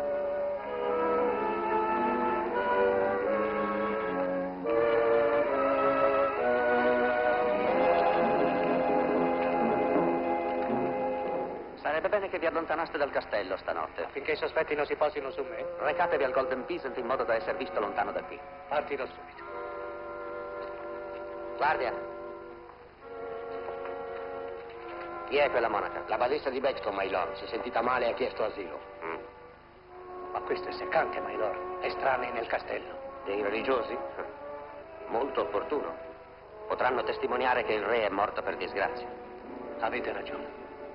Sarebbe bene che vi allontanaste dal castello stanotte. Affinché i sospetti non si posino su me, Recatevi al Golden Peasant in modo da essere visto lontano da qui. partirò subito. Guardia. Chi è quella monaca? La badessa di Paxton, my lord. Si è sentita male e ha chiesto asilo. Mm. Ma questo è seccante, my lord. Estranei nel castello. Dei religiosi? Molto opportuno. Potranno testimoniare che il re è morto per disgrazia. Avete ragione.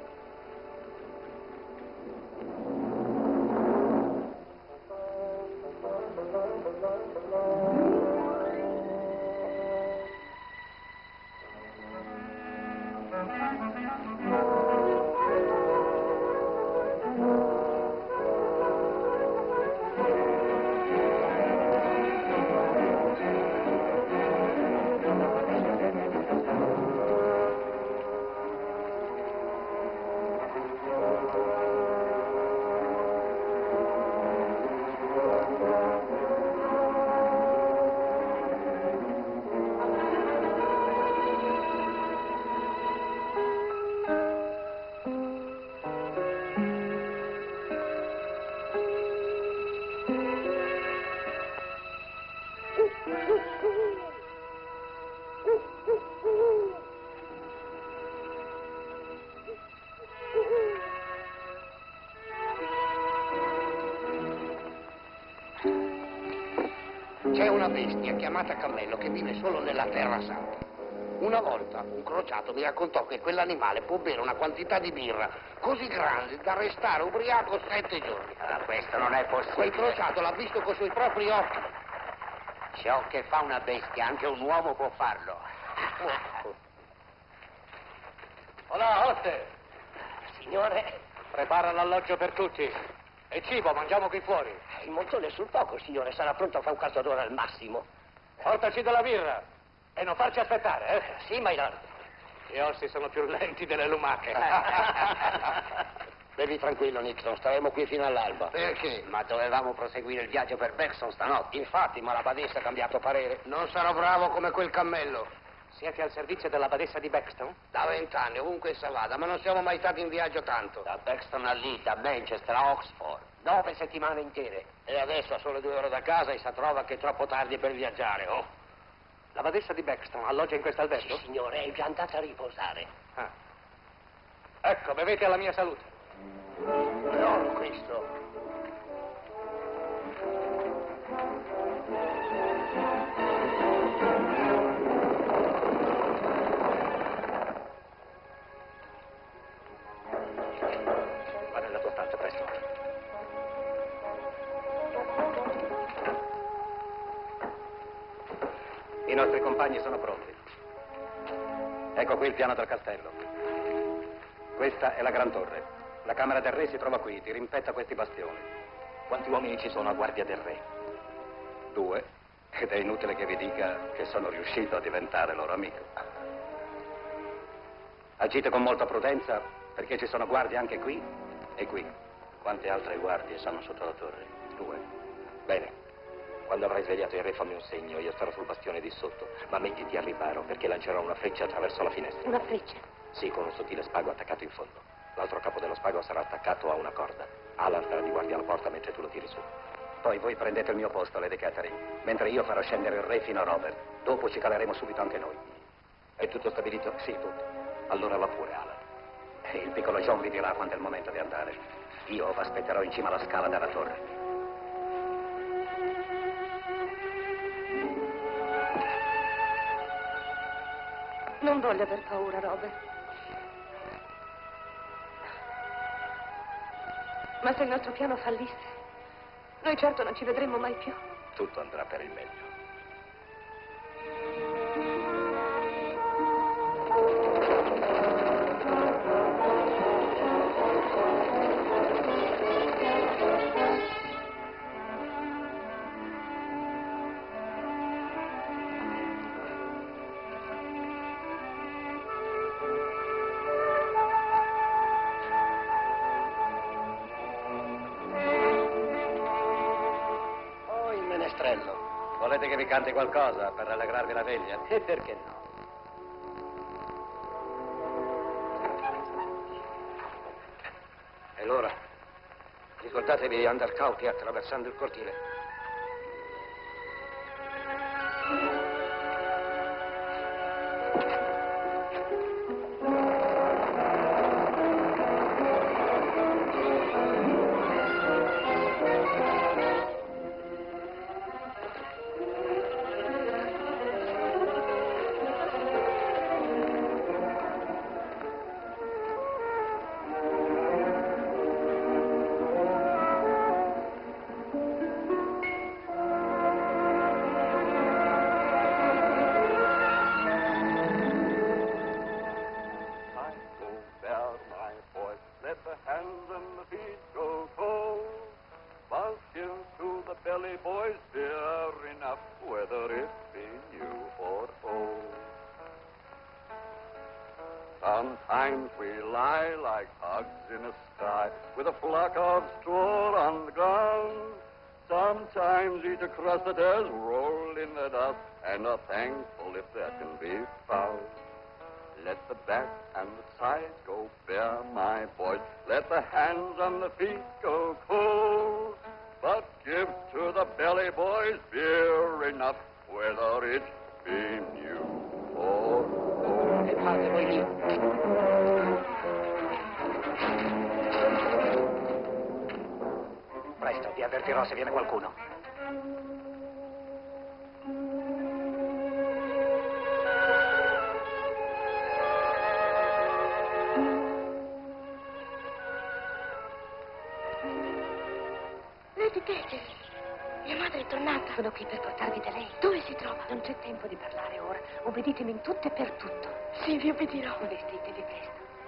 C'è una bestia chiamata cammello che vive solo nella terra santa. Una volta un crociato mi raccontò che quell'animale può bere una quantità di birra così grande da restare ubriaco sette giorni. Ah, questo non è possibile. Quel crociato l'ha visto con i suoi propri occhi. Ciò che fa una bestia, anche un uomo può farlo. Hola, Otte! Signore, Prepara l'alloggio per tutti. E cibo, mangiamo qui fuori. il montone è sul poco, signore. Sarà pronto fra un quarto d'ora al massimo. Portaci della birra. E non farci aspettare, eh? Sì, my lord. Gli orsi sono più lenti delle lumache. Bevi tranquillo, Nixon, staremo qui fino all'alba. Perché? Ma dovevamo proseguire il viaggio per Paxton stanotte. Infatti, ma la badessa ha cambiato parere. Non sarò bravo come quel cammello. Siete al servizio della badessa di Paxton? Da vent'anni, ovunque essa vada, ma non siamo mai stati in viaggio tanto. Da Paxton a lì, da Manchester a Oxford. Nove settimane intere. E adesso a sole due ore da casa e si trova che è troppo tardi per viaggiare, oh. La badessa di Paxton alloggia in questo albergo? Sì, signore, è già andata a riposare. Ah. Ecco, bevete alla mia salute. Non questo. Va nella tua stanza, presto. I nostri compagni sono pronti. Ecco qui il piano del castello. Questa è la Gran Torre. La camera del re si trova qui, ti rimpetta questi bastioni. Quanti uomini ci sono a guardia del re? Due. Ed è inutile che vi dica che sono riuscito a diventare loro amico. Agite con molta prudenza, perché ci sono guardie anche qui e qui. Quante altre guardie sono sotto la torre? Due. Bene. Quando avrai svegliato il re fammi un segno, io starò sul bastione di sotto, ma mettiti al riparo perché lancerò una freccia attraverso la finestra. Una freccia? Sì, con un sottile spago attaccato in fondo. L'altro capo dello spago sarà attaccato a una corda. Alan starà di guardia alla porta mentre tu lo tiri su. Poi voi prendete il mio posto, Lady Catherine, mentre io farò scendere il re fino a Robert. Dopo ci caleremo subito anche noi. È tutto stabilito? Sì, tutto. Allora va pure, Alan. E il piccolo John vi dirà quando è il momento di andare. Io vi aspetterò in cima alla scala della torre. Non voglio aver paura, Robert. Ma se il nostro piano fallisse, noi certo non ci vedremmo mai più. Tutto andrà per il meglio. Volete che vi canti qualcosa per rallegrarvi la veglia? E perché no? E l'ora? Ricordatevi di andare cauti attraversando il cortile. Sometimes we lie like hogs in a sty with a flock of straw on the ground. Sometimes eat a crust that has rolled in the dust and are thankful if that can be found. Let the back and the sides go bare, my boys. Let the hands and the feet go cold. But give to the belly boys beer enough, whether it be new or old. E fate voi lì. Presto, vi avvertirò se viene qualcuno. Lady Catherine, mia madre è tornata. Sono qui per portarvi da lei. Dove si trova? Non c'è tempo di parlare ora. Obbeditemi in tutto e per tutto. Sì, vi obbedirò. Vestitevi presto.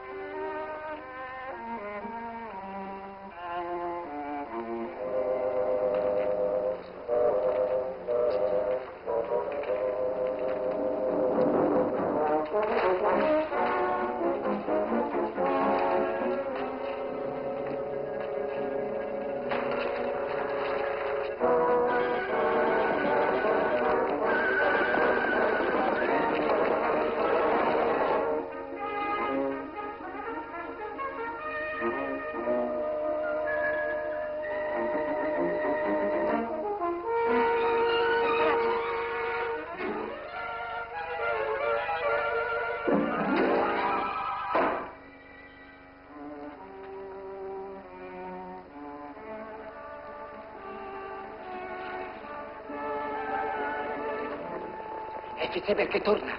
È Fitzheber che torna.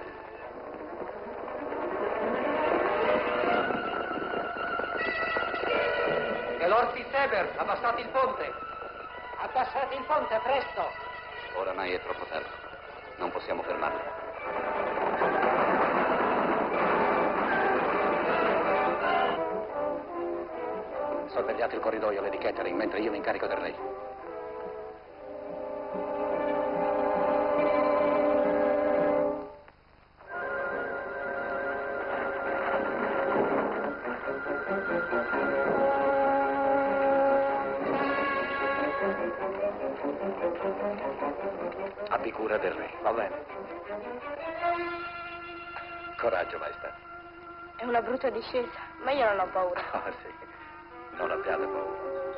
E Lord Fitzheber, abbassate il ponte. Abbassate il ponte, presto! Oramai è troppo tardi. Non possiamo fermarlo. Sorvegliate il corridoio, Lady Catherine, mentre io mi incarico del re. Abbi cura del re. Va bene. Coraggio, maestà. È una brutta discesa, ma io non ho paura. Ah, sì. Non abbiate paura.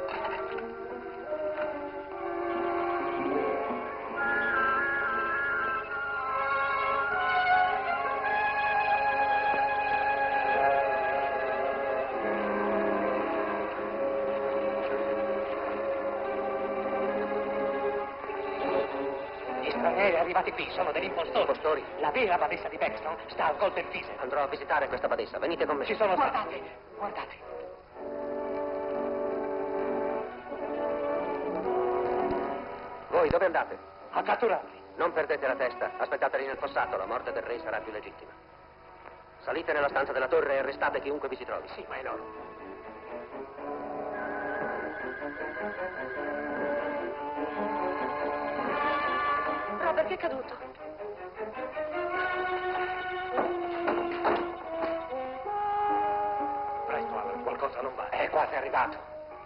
Gli stranieri arrivati qui sono degli impostori. Impostori? La vera badessa di Beckstone sta al Golden Fise. Andrò a visitare questa badessa. Venite con me. Ci sono... Guardate, guardate. Voi dove andate? A catturarli. Non perdete la testa. Aspettateli nel fossato. La morte del re sarà più legittima. Salite nella stanza della torre e arrestate chiunque vi si trovi. Sì, ma è loro. Robert, che è caduto? Presto, Alan, qualcosa non va. È quasi arrivato.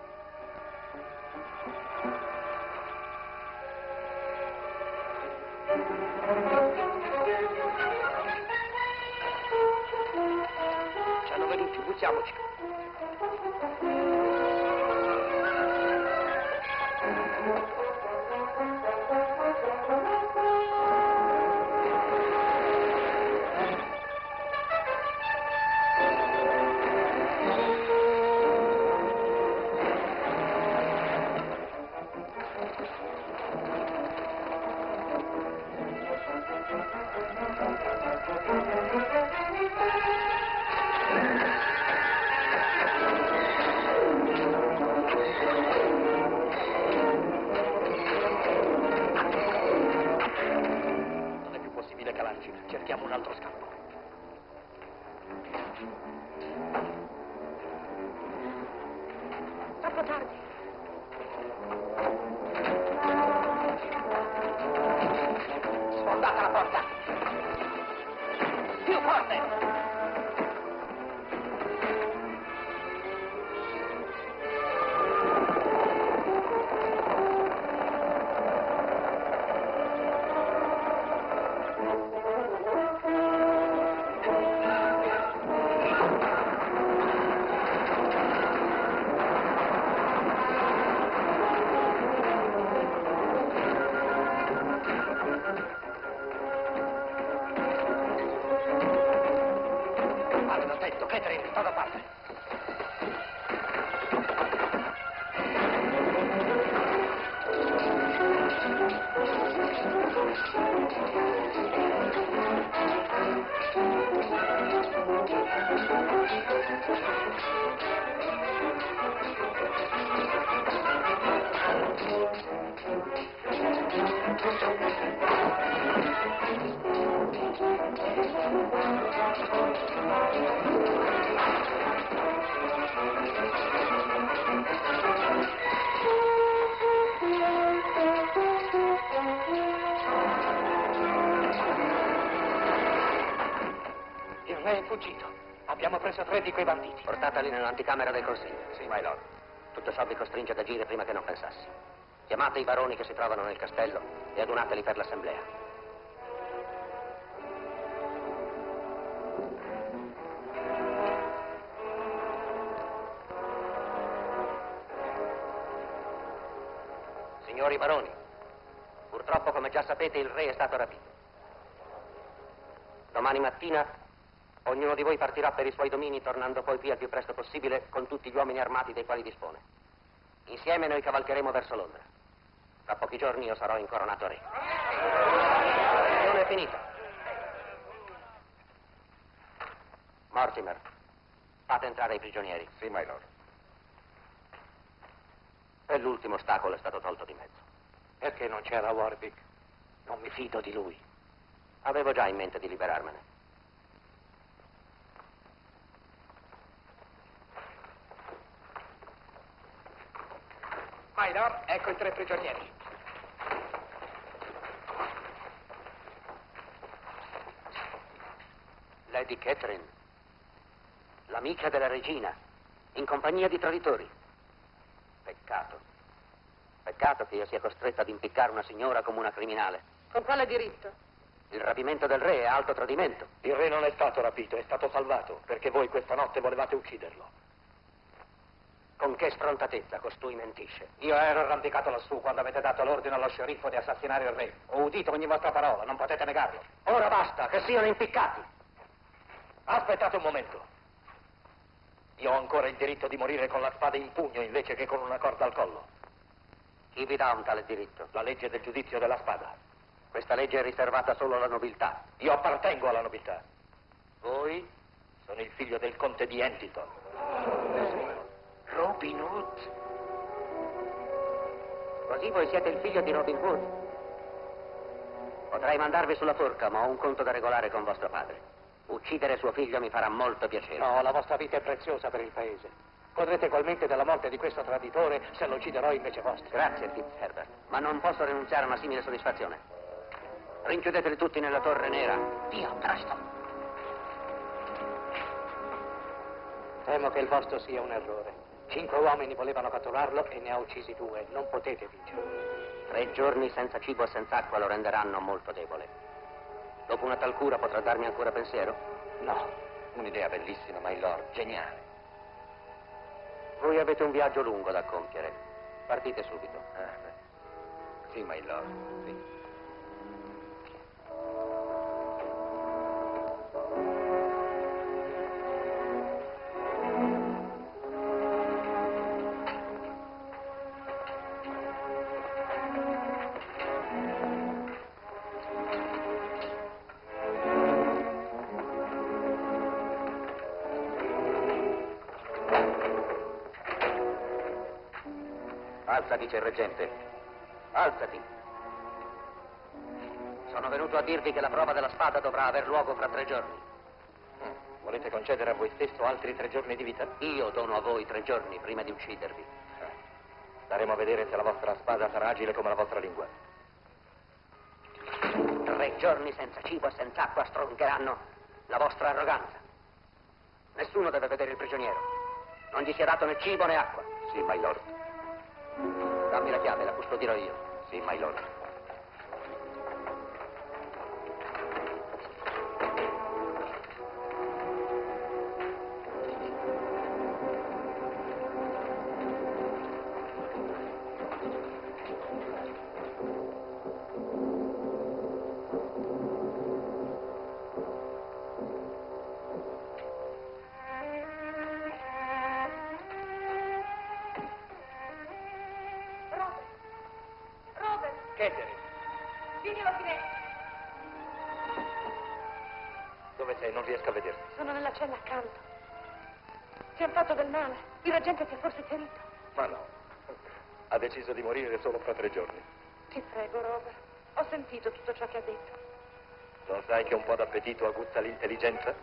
Ci hanno veduti, buttiamoci. Cerchiamo un altro scampo. Troppo tardi. Sfondate la porta. Più forte. Il re è fuggito. Abbiamo preso tre di quei banditi. Portateli nell'anticamera del consiglio. Sì, my lord. Tutto ciò vi costringe ad agire prima che non pensassi. Chiamate i baroni che si trovano nel castello e adunateli per l'assemblea. Signori baroni, purtroppo, come già sapete, il re è stato rapito. Domani mattina ognuno di voi partirà per i suoi domini, tornando poi qui al più presto possibile con tutti gli uomini armati dei quali dispone. Insieme noi cavalcheremo verso Londra. Tra pochi giorni io sarò incoronato re. La missione è finita. Mortimer, fate entrare i prigionieri. Sì, my lord. E l'ultimo ostacolo è stato tolto di mezzo. Perché non c'era Warwick? Non mi fido di lui. Avevo già in mente di liberarmene. Maynor, ecco i tre prigionieri. Lady Catherine, l'amica della regina, in compagnia di traditori. Peccato. Peccato che io sia costretto ad impiccare una signora come una criminale. Con quale diritto? Il rapimento del re è alto tradimento. Il re non è stato rapito, è stato salvato, perché voi questa notte volevate ucciderlo. Con che sfrontatezza costui mentisce? Io ero arrampicato lassù quando avete dato l'ordine allo sceriffo di assassinare il re. Ho udito ogni vostra parola, non potete negarlo. Ora basta, che siano impiccati. Aspettate un momento. Io ho ancora il diritto di morire con la spada in pugno invece che con una corda al collo. Chi vi dà un tale diritto? La legge del giudizio della spada. Questa legge è riservata solo alla nobiltà. Io appartengo alla nobiltà. Voi? Sono il figlio del conte di Entiton. Robin Hood. Così voi siete il figlio di Robin Hood. Potrei mandarvi sulla forca, ma ho un conto da regolare con vostro padre. Uccidere suo figlio mi farà molto piacere. No, la vostra vita è preziosa per il paese. Godrete egualmente della morte di questo traditore se lo ucciderò invece vostro. Grazie, Fitzherbert, ma non posso rinunciare a una simile soddisfazione. Rinchiudeteli tutti nella torre nera. Via, presto. Temo che il vostro sia un errore. Cinque uomini volevano catturarlo e ne ha uccisi due. Non potete vincere. Tre giorni senza cibo e senza acqua lo renderanno molto debole. Dopo una tal cura potrà darmi ancora pensiero? No, un'idea bellissima, my lord, geniale. Voi avete un viaggio lungo da compiere. Partite subito. Ah, sì, my lord, sì. Alza, dice il reggente. Alzati. Sono venuto a dirvi che la prova della spada dovrà aver luogo fra tre giorni. Volete concedere a voi stesso altri tre giorni di vita? Io dono a voi tre giorni prima di uccidervi. Staremo a vedere se la vostra spada sarà agile come la vostra lingua. Tre giorni senza cibo e senza acqua stroncheranno la vostra arroganza. Nessuno deve vedere il prigioniero. Non gli sia dato né cibo né acqua. Sì, my lord. Dammi la chiave, la custodirò io. Sì, my lord. Dove sei? Non riesco a vederti. Sono nella cella accanto. Ti hanno fatto del male. Il reggente ti ha forse ferito. Ma no. Ha deciso di morire solo fra tre giorni. Ti prego, Robert. Ho sentito tutto ciò che ha detto. Non sai che un po' d'appetito aguzza l'intelligenza?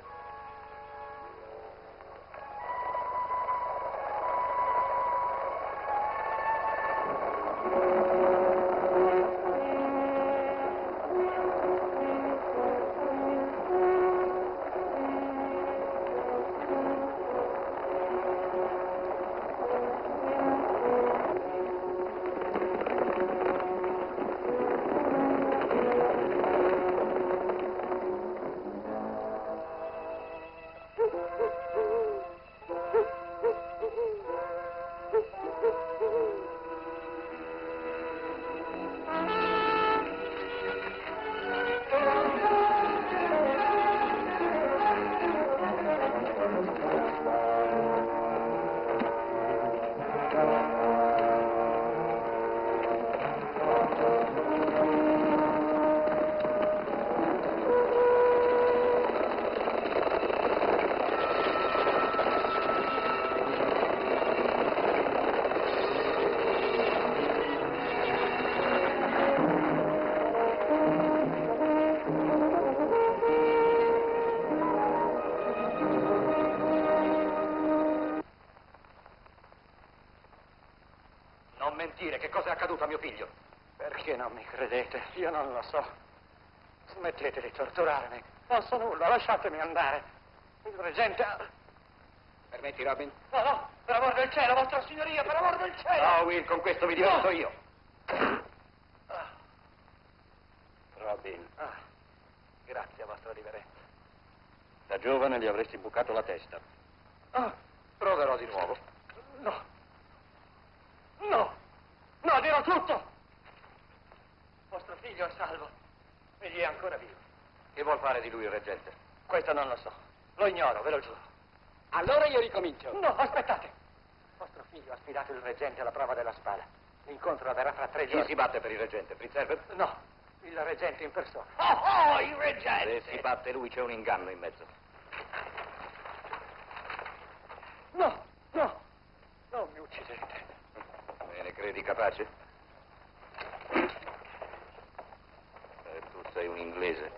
dire che cosa è accaduto a mio figlio. Perché non mi credete? Io non lo so. Smettete di torturarmi. Non so nulla, lasciatemi andare. Il reggente... Permetti, Robin? No, no, per amor del cielo, vostra signoria, per amor del cielo! No, Will, con questo mi diverto No. io. Robin, Ah, grazie, vostra riverenza. da giovane gli avresti bucato la testa. Ah, Proverò di nuovo. no. No! No, dirò tutto! Vostro figlio è salvo. Egli è ancora vivo. Che vuol fare di lui il reggente? Questo non lo so. Lo ignoro, ve lo giuro. Allora io ricomincio. No, aspettate! Vostro figlio ha sfidato il reggente alla prova della spada. L'incontro avverrà fra tre Chi giorni. si batte per il reggente? Prince Herbert? No, il reggente in persona. Oh, oh, il reggente! Se si batte lui c'è un inganno in mezzo. No, no, non mi uccidete. Me ne credi capace? E tu sei un inglese.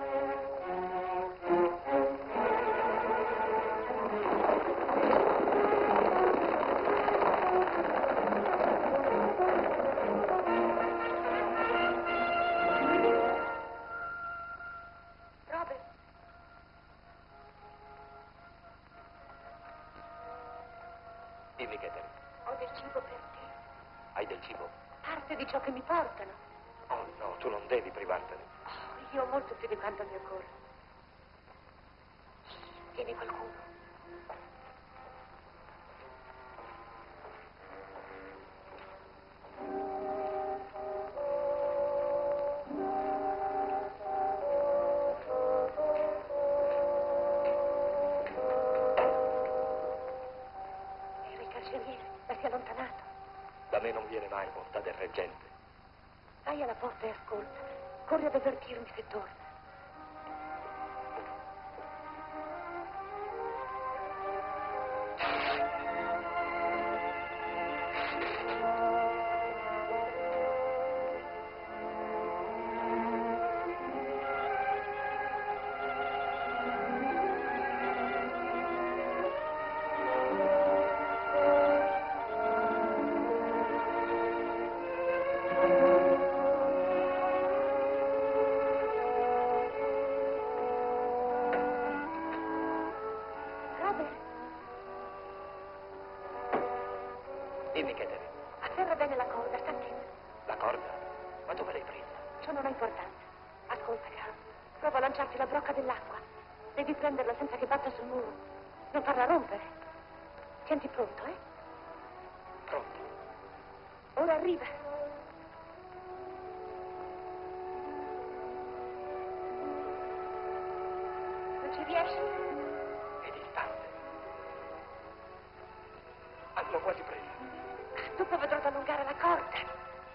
Robert, Dimmi, Catherine, ho del cibo per te. hai del cibo? Parte di ciò che mi portano. Oh no, tu non devi privartene. Oh, io ho molto più di quanto mi occorre. Tieni qualcuno. Era il carceriere, ma si è allontanato. Da me non viene mai bontà del reggente. Vai alla porta e ascolta. Corri ad avvertirmi se torna. Robert, Dimmi, Catherine, afferra bene la corda, sta attento. la corda? Ma dove l'hai presa? Ciò non ha importanza. Ascolta, caro. Prova a lanciarti la brocca dell'acqua. Devi prenderla senza che batta sul muro. Non farla rompere. Senti pronto, eh? Pronto? Ora arriva. Non ci riesci? È distante. Ah, l'ho quasi presa. Dopo vedrò ad allungare la corda.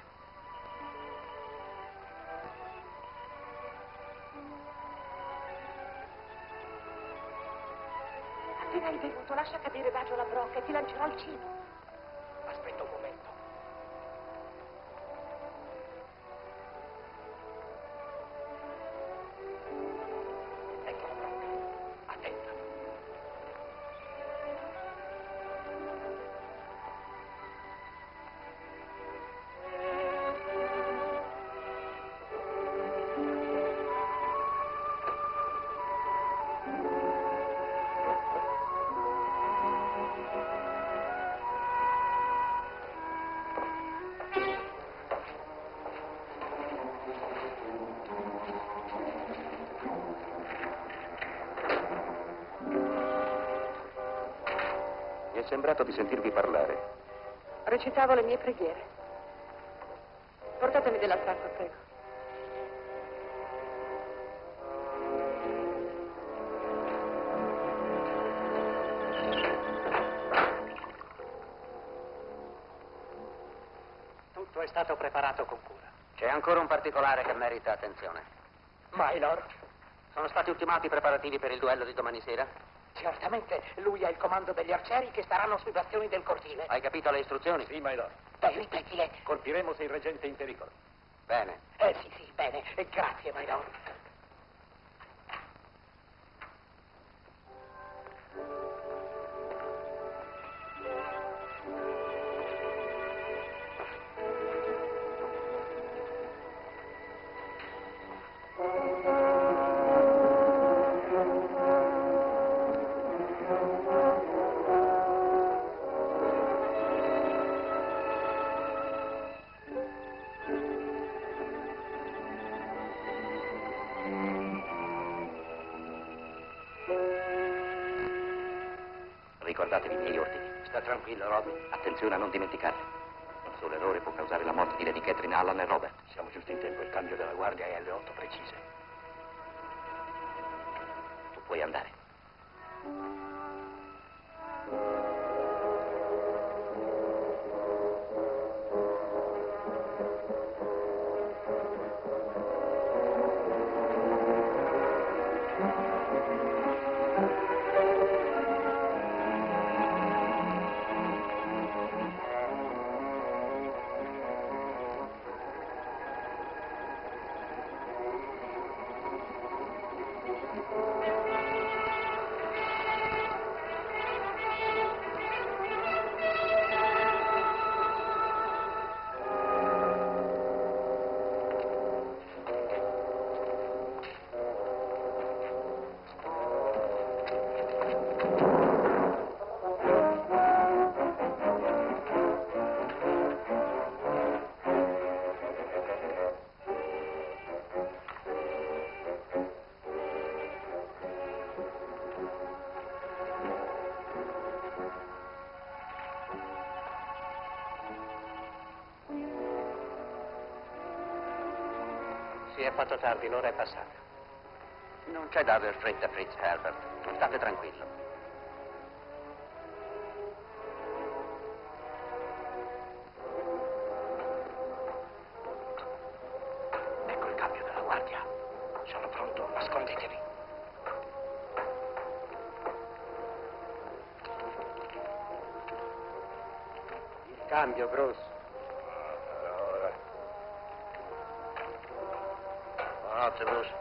Appena hai bevuto, lascia cadere d'agio la brocca e ti lancerò il cibo. Aspetta un momento. Ecco la brocca. Attenta. Mi è sembrato di sentirvi parlare. Recitavo le mie preghiere. Portatemi della stanza, prego. Tutto è stato preparato con cura. C'è ancora un particolare che merita attenzione. My lord, Sono stati ultimati i preparativi per il duello di domani sera? Certamente, lui ha il comando degli arcieri che staranno sui bastioni del cortile. Hai capito le istruzioni? Sì, my lord. Dai, ripetile. Colpiremo se il reggente è in pericolo. Bene. Eh sì, sì, bene. Eh, grazie, my lord. ricordatevi i miei ordini. Sta tranquillo, Robin. Attenzione a non dimenticare. Un solo errore può causare la morte di Lady Catherine, Alan e Robert. Siamo giusto in tempo, il cambio della guardia è alle otto precise. Tu puoi andare. Si è fatto tardi, l'ora è passata. Non c'è da aver fretta, Fritz Herbert. State tranquillo. Ecco il cambio della guardia. Sono pronto, nascondetevi. Il cambio, Bruce. Buonanotte, Bruce.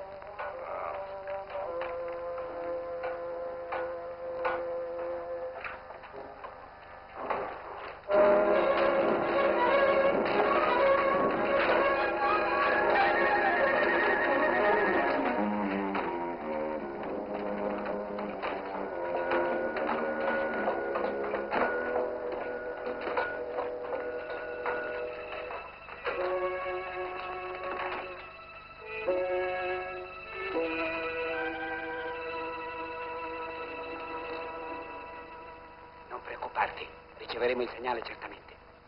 Riceveremo il segnale certamente.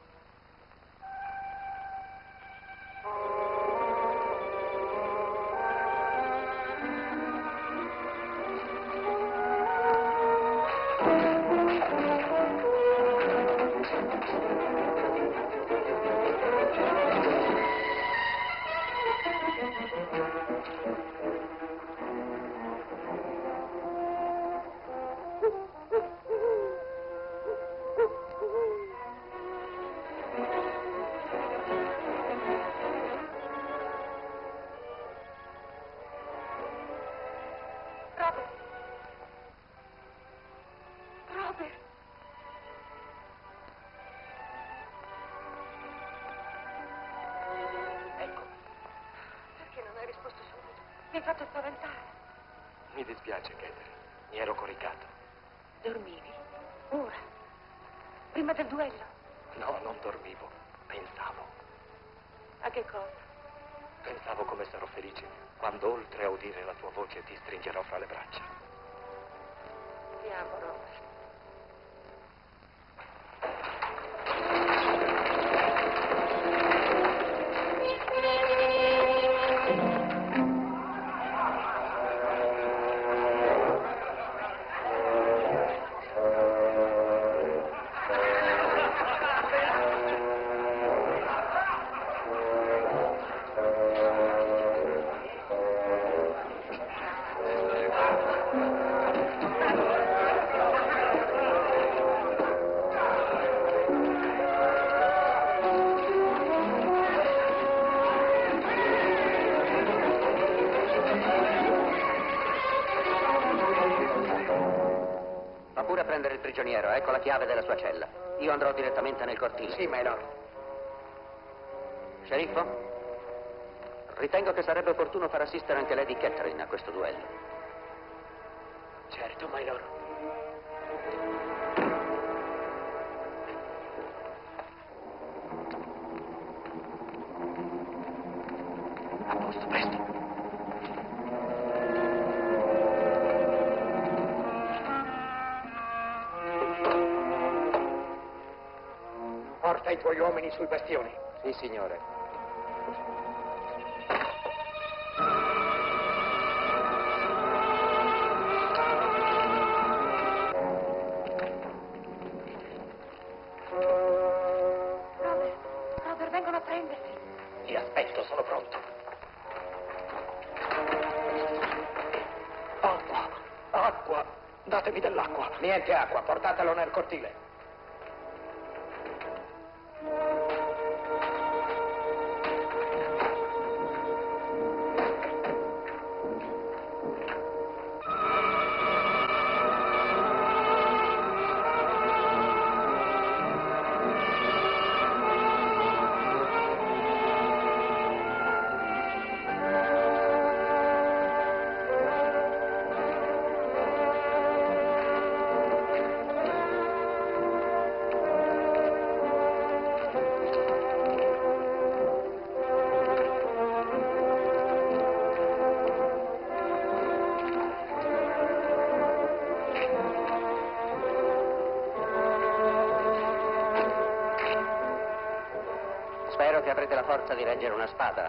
Mi hai fatto spaventare. Mi dispiace, Catherine. Mi ero coricato. Dormivi? Ora? Prima del duello? No, non dormivo. Pensavo. A che cosa? Pensavo come sarò felice quando, oltre a udire la tua voce, ti stringerò fra le braccia. Ti amo, Robert. Prigioniero, ecco la chiave della sua cella. Io andrò direttamente nel cortile. Sì, my lord. Sceriffo? Ritengo che sarebbe opportuno far assistere anche Lady Catherine a questo duello. Certo, my lord. A posto, presto. i tuoi uomini sui bastioni? Sì, signore. Robert, Robert, vengono a prenderti. Ti aspetto, sono pronto. Acqua, acqua, datemi dell'acqua. Niente acqua, portatelo nel cortile. Spero che avrete la forza di reggere una spada.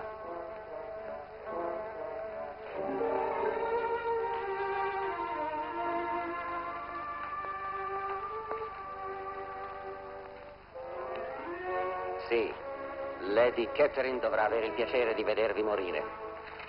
Sì, Lady Catherine dovrà avere il piacere di vedervi morire.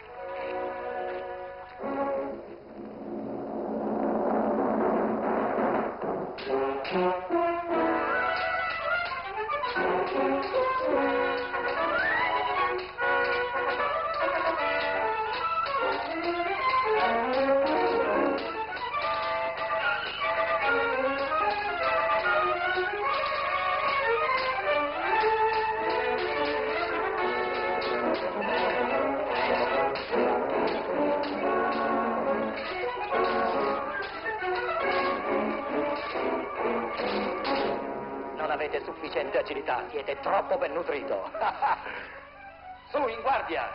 Non avete sufficiente agilità, siete troppo ben nutrito. Su, in guardia!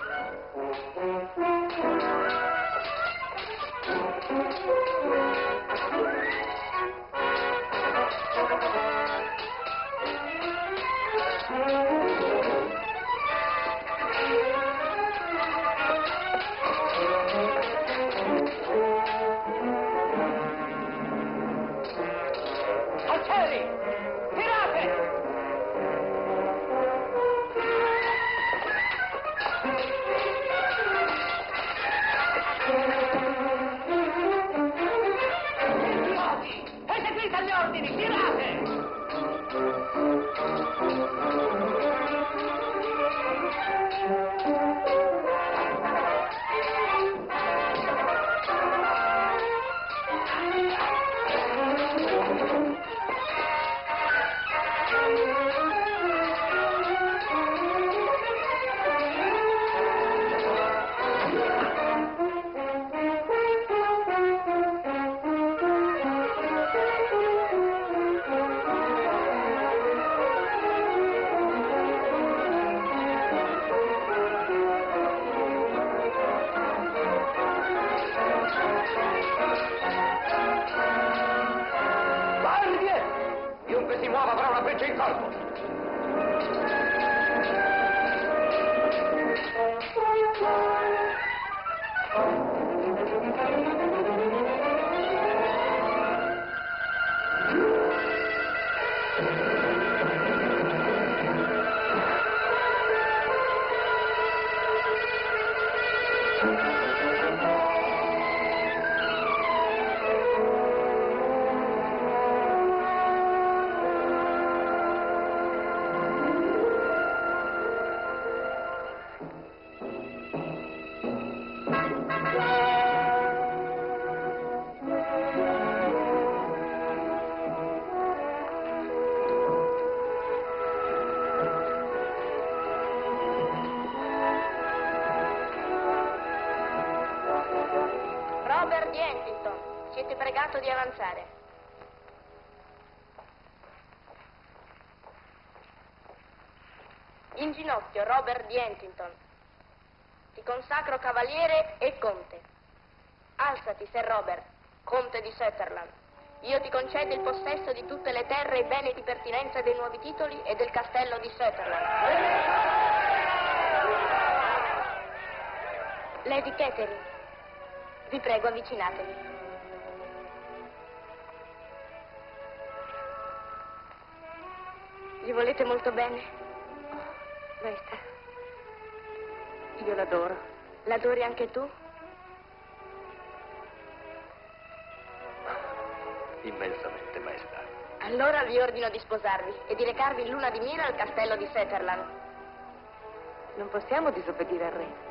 Arcieri! Tirate! Idioti! Eseguite gli ordini! Tirate! Guardie! Chiunque si muova avrà una freccia in corpo! Robert di Huntington, siete pregato di avanzare. In ginocchio, Robert di Huntington. Ti consacro cavaliere e conte. Alzati, Sir Robert, conte di Sutherland. io ti concedo il possesso di tutte le terre e beni di pertinenza dei nuovi titoli e del castello di Sutherland. Lady Catherine, vi prego, avvicinatevi. Gli volete molto bene? Maestà, io l'adoro. L'adori anche tu? Immensamente, maestà. Allora vi ordino di sposarvi e di recarvi in luna di miele al castello di Sutherland. Non possiamo disobbedire al re.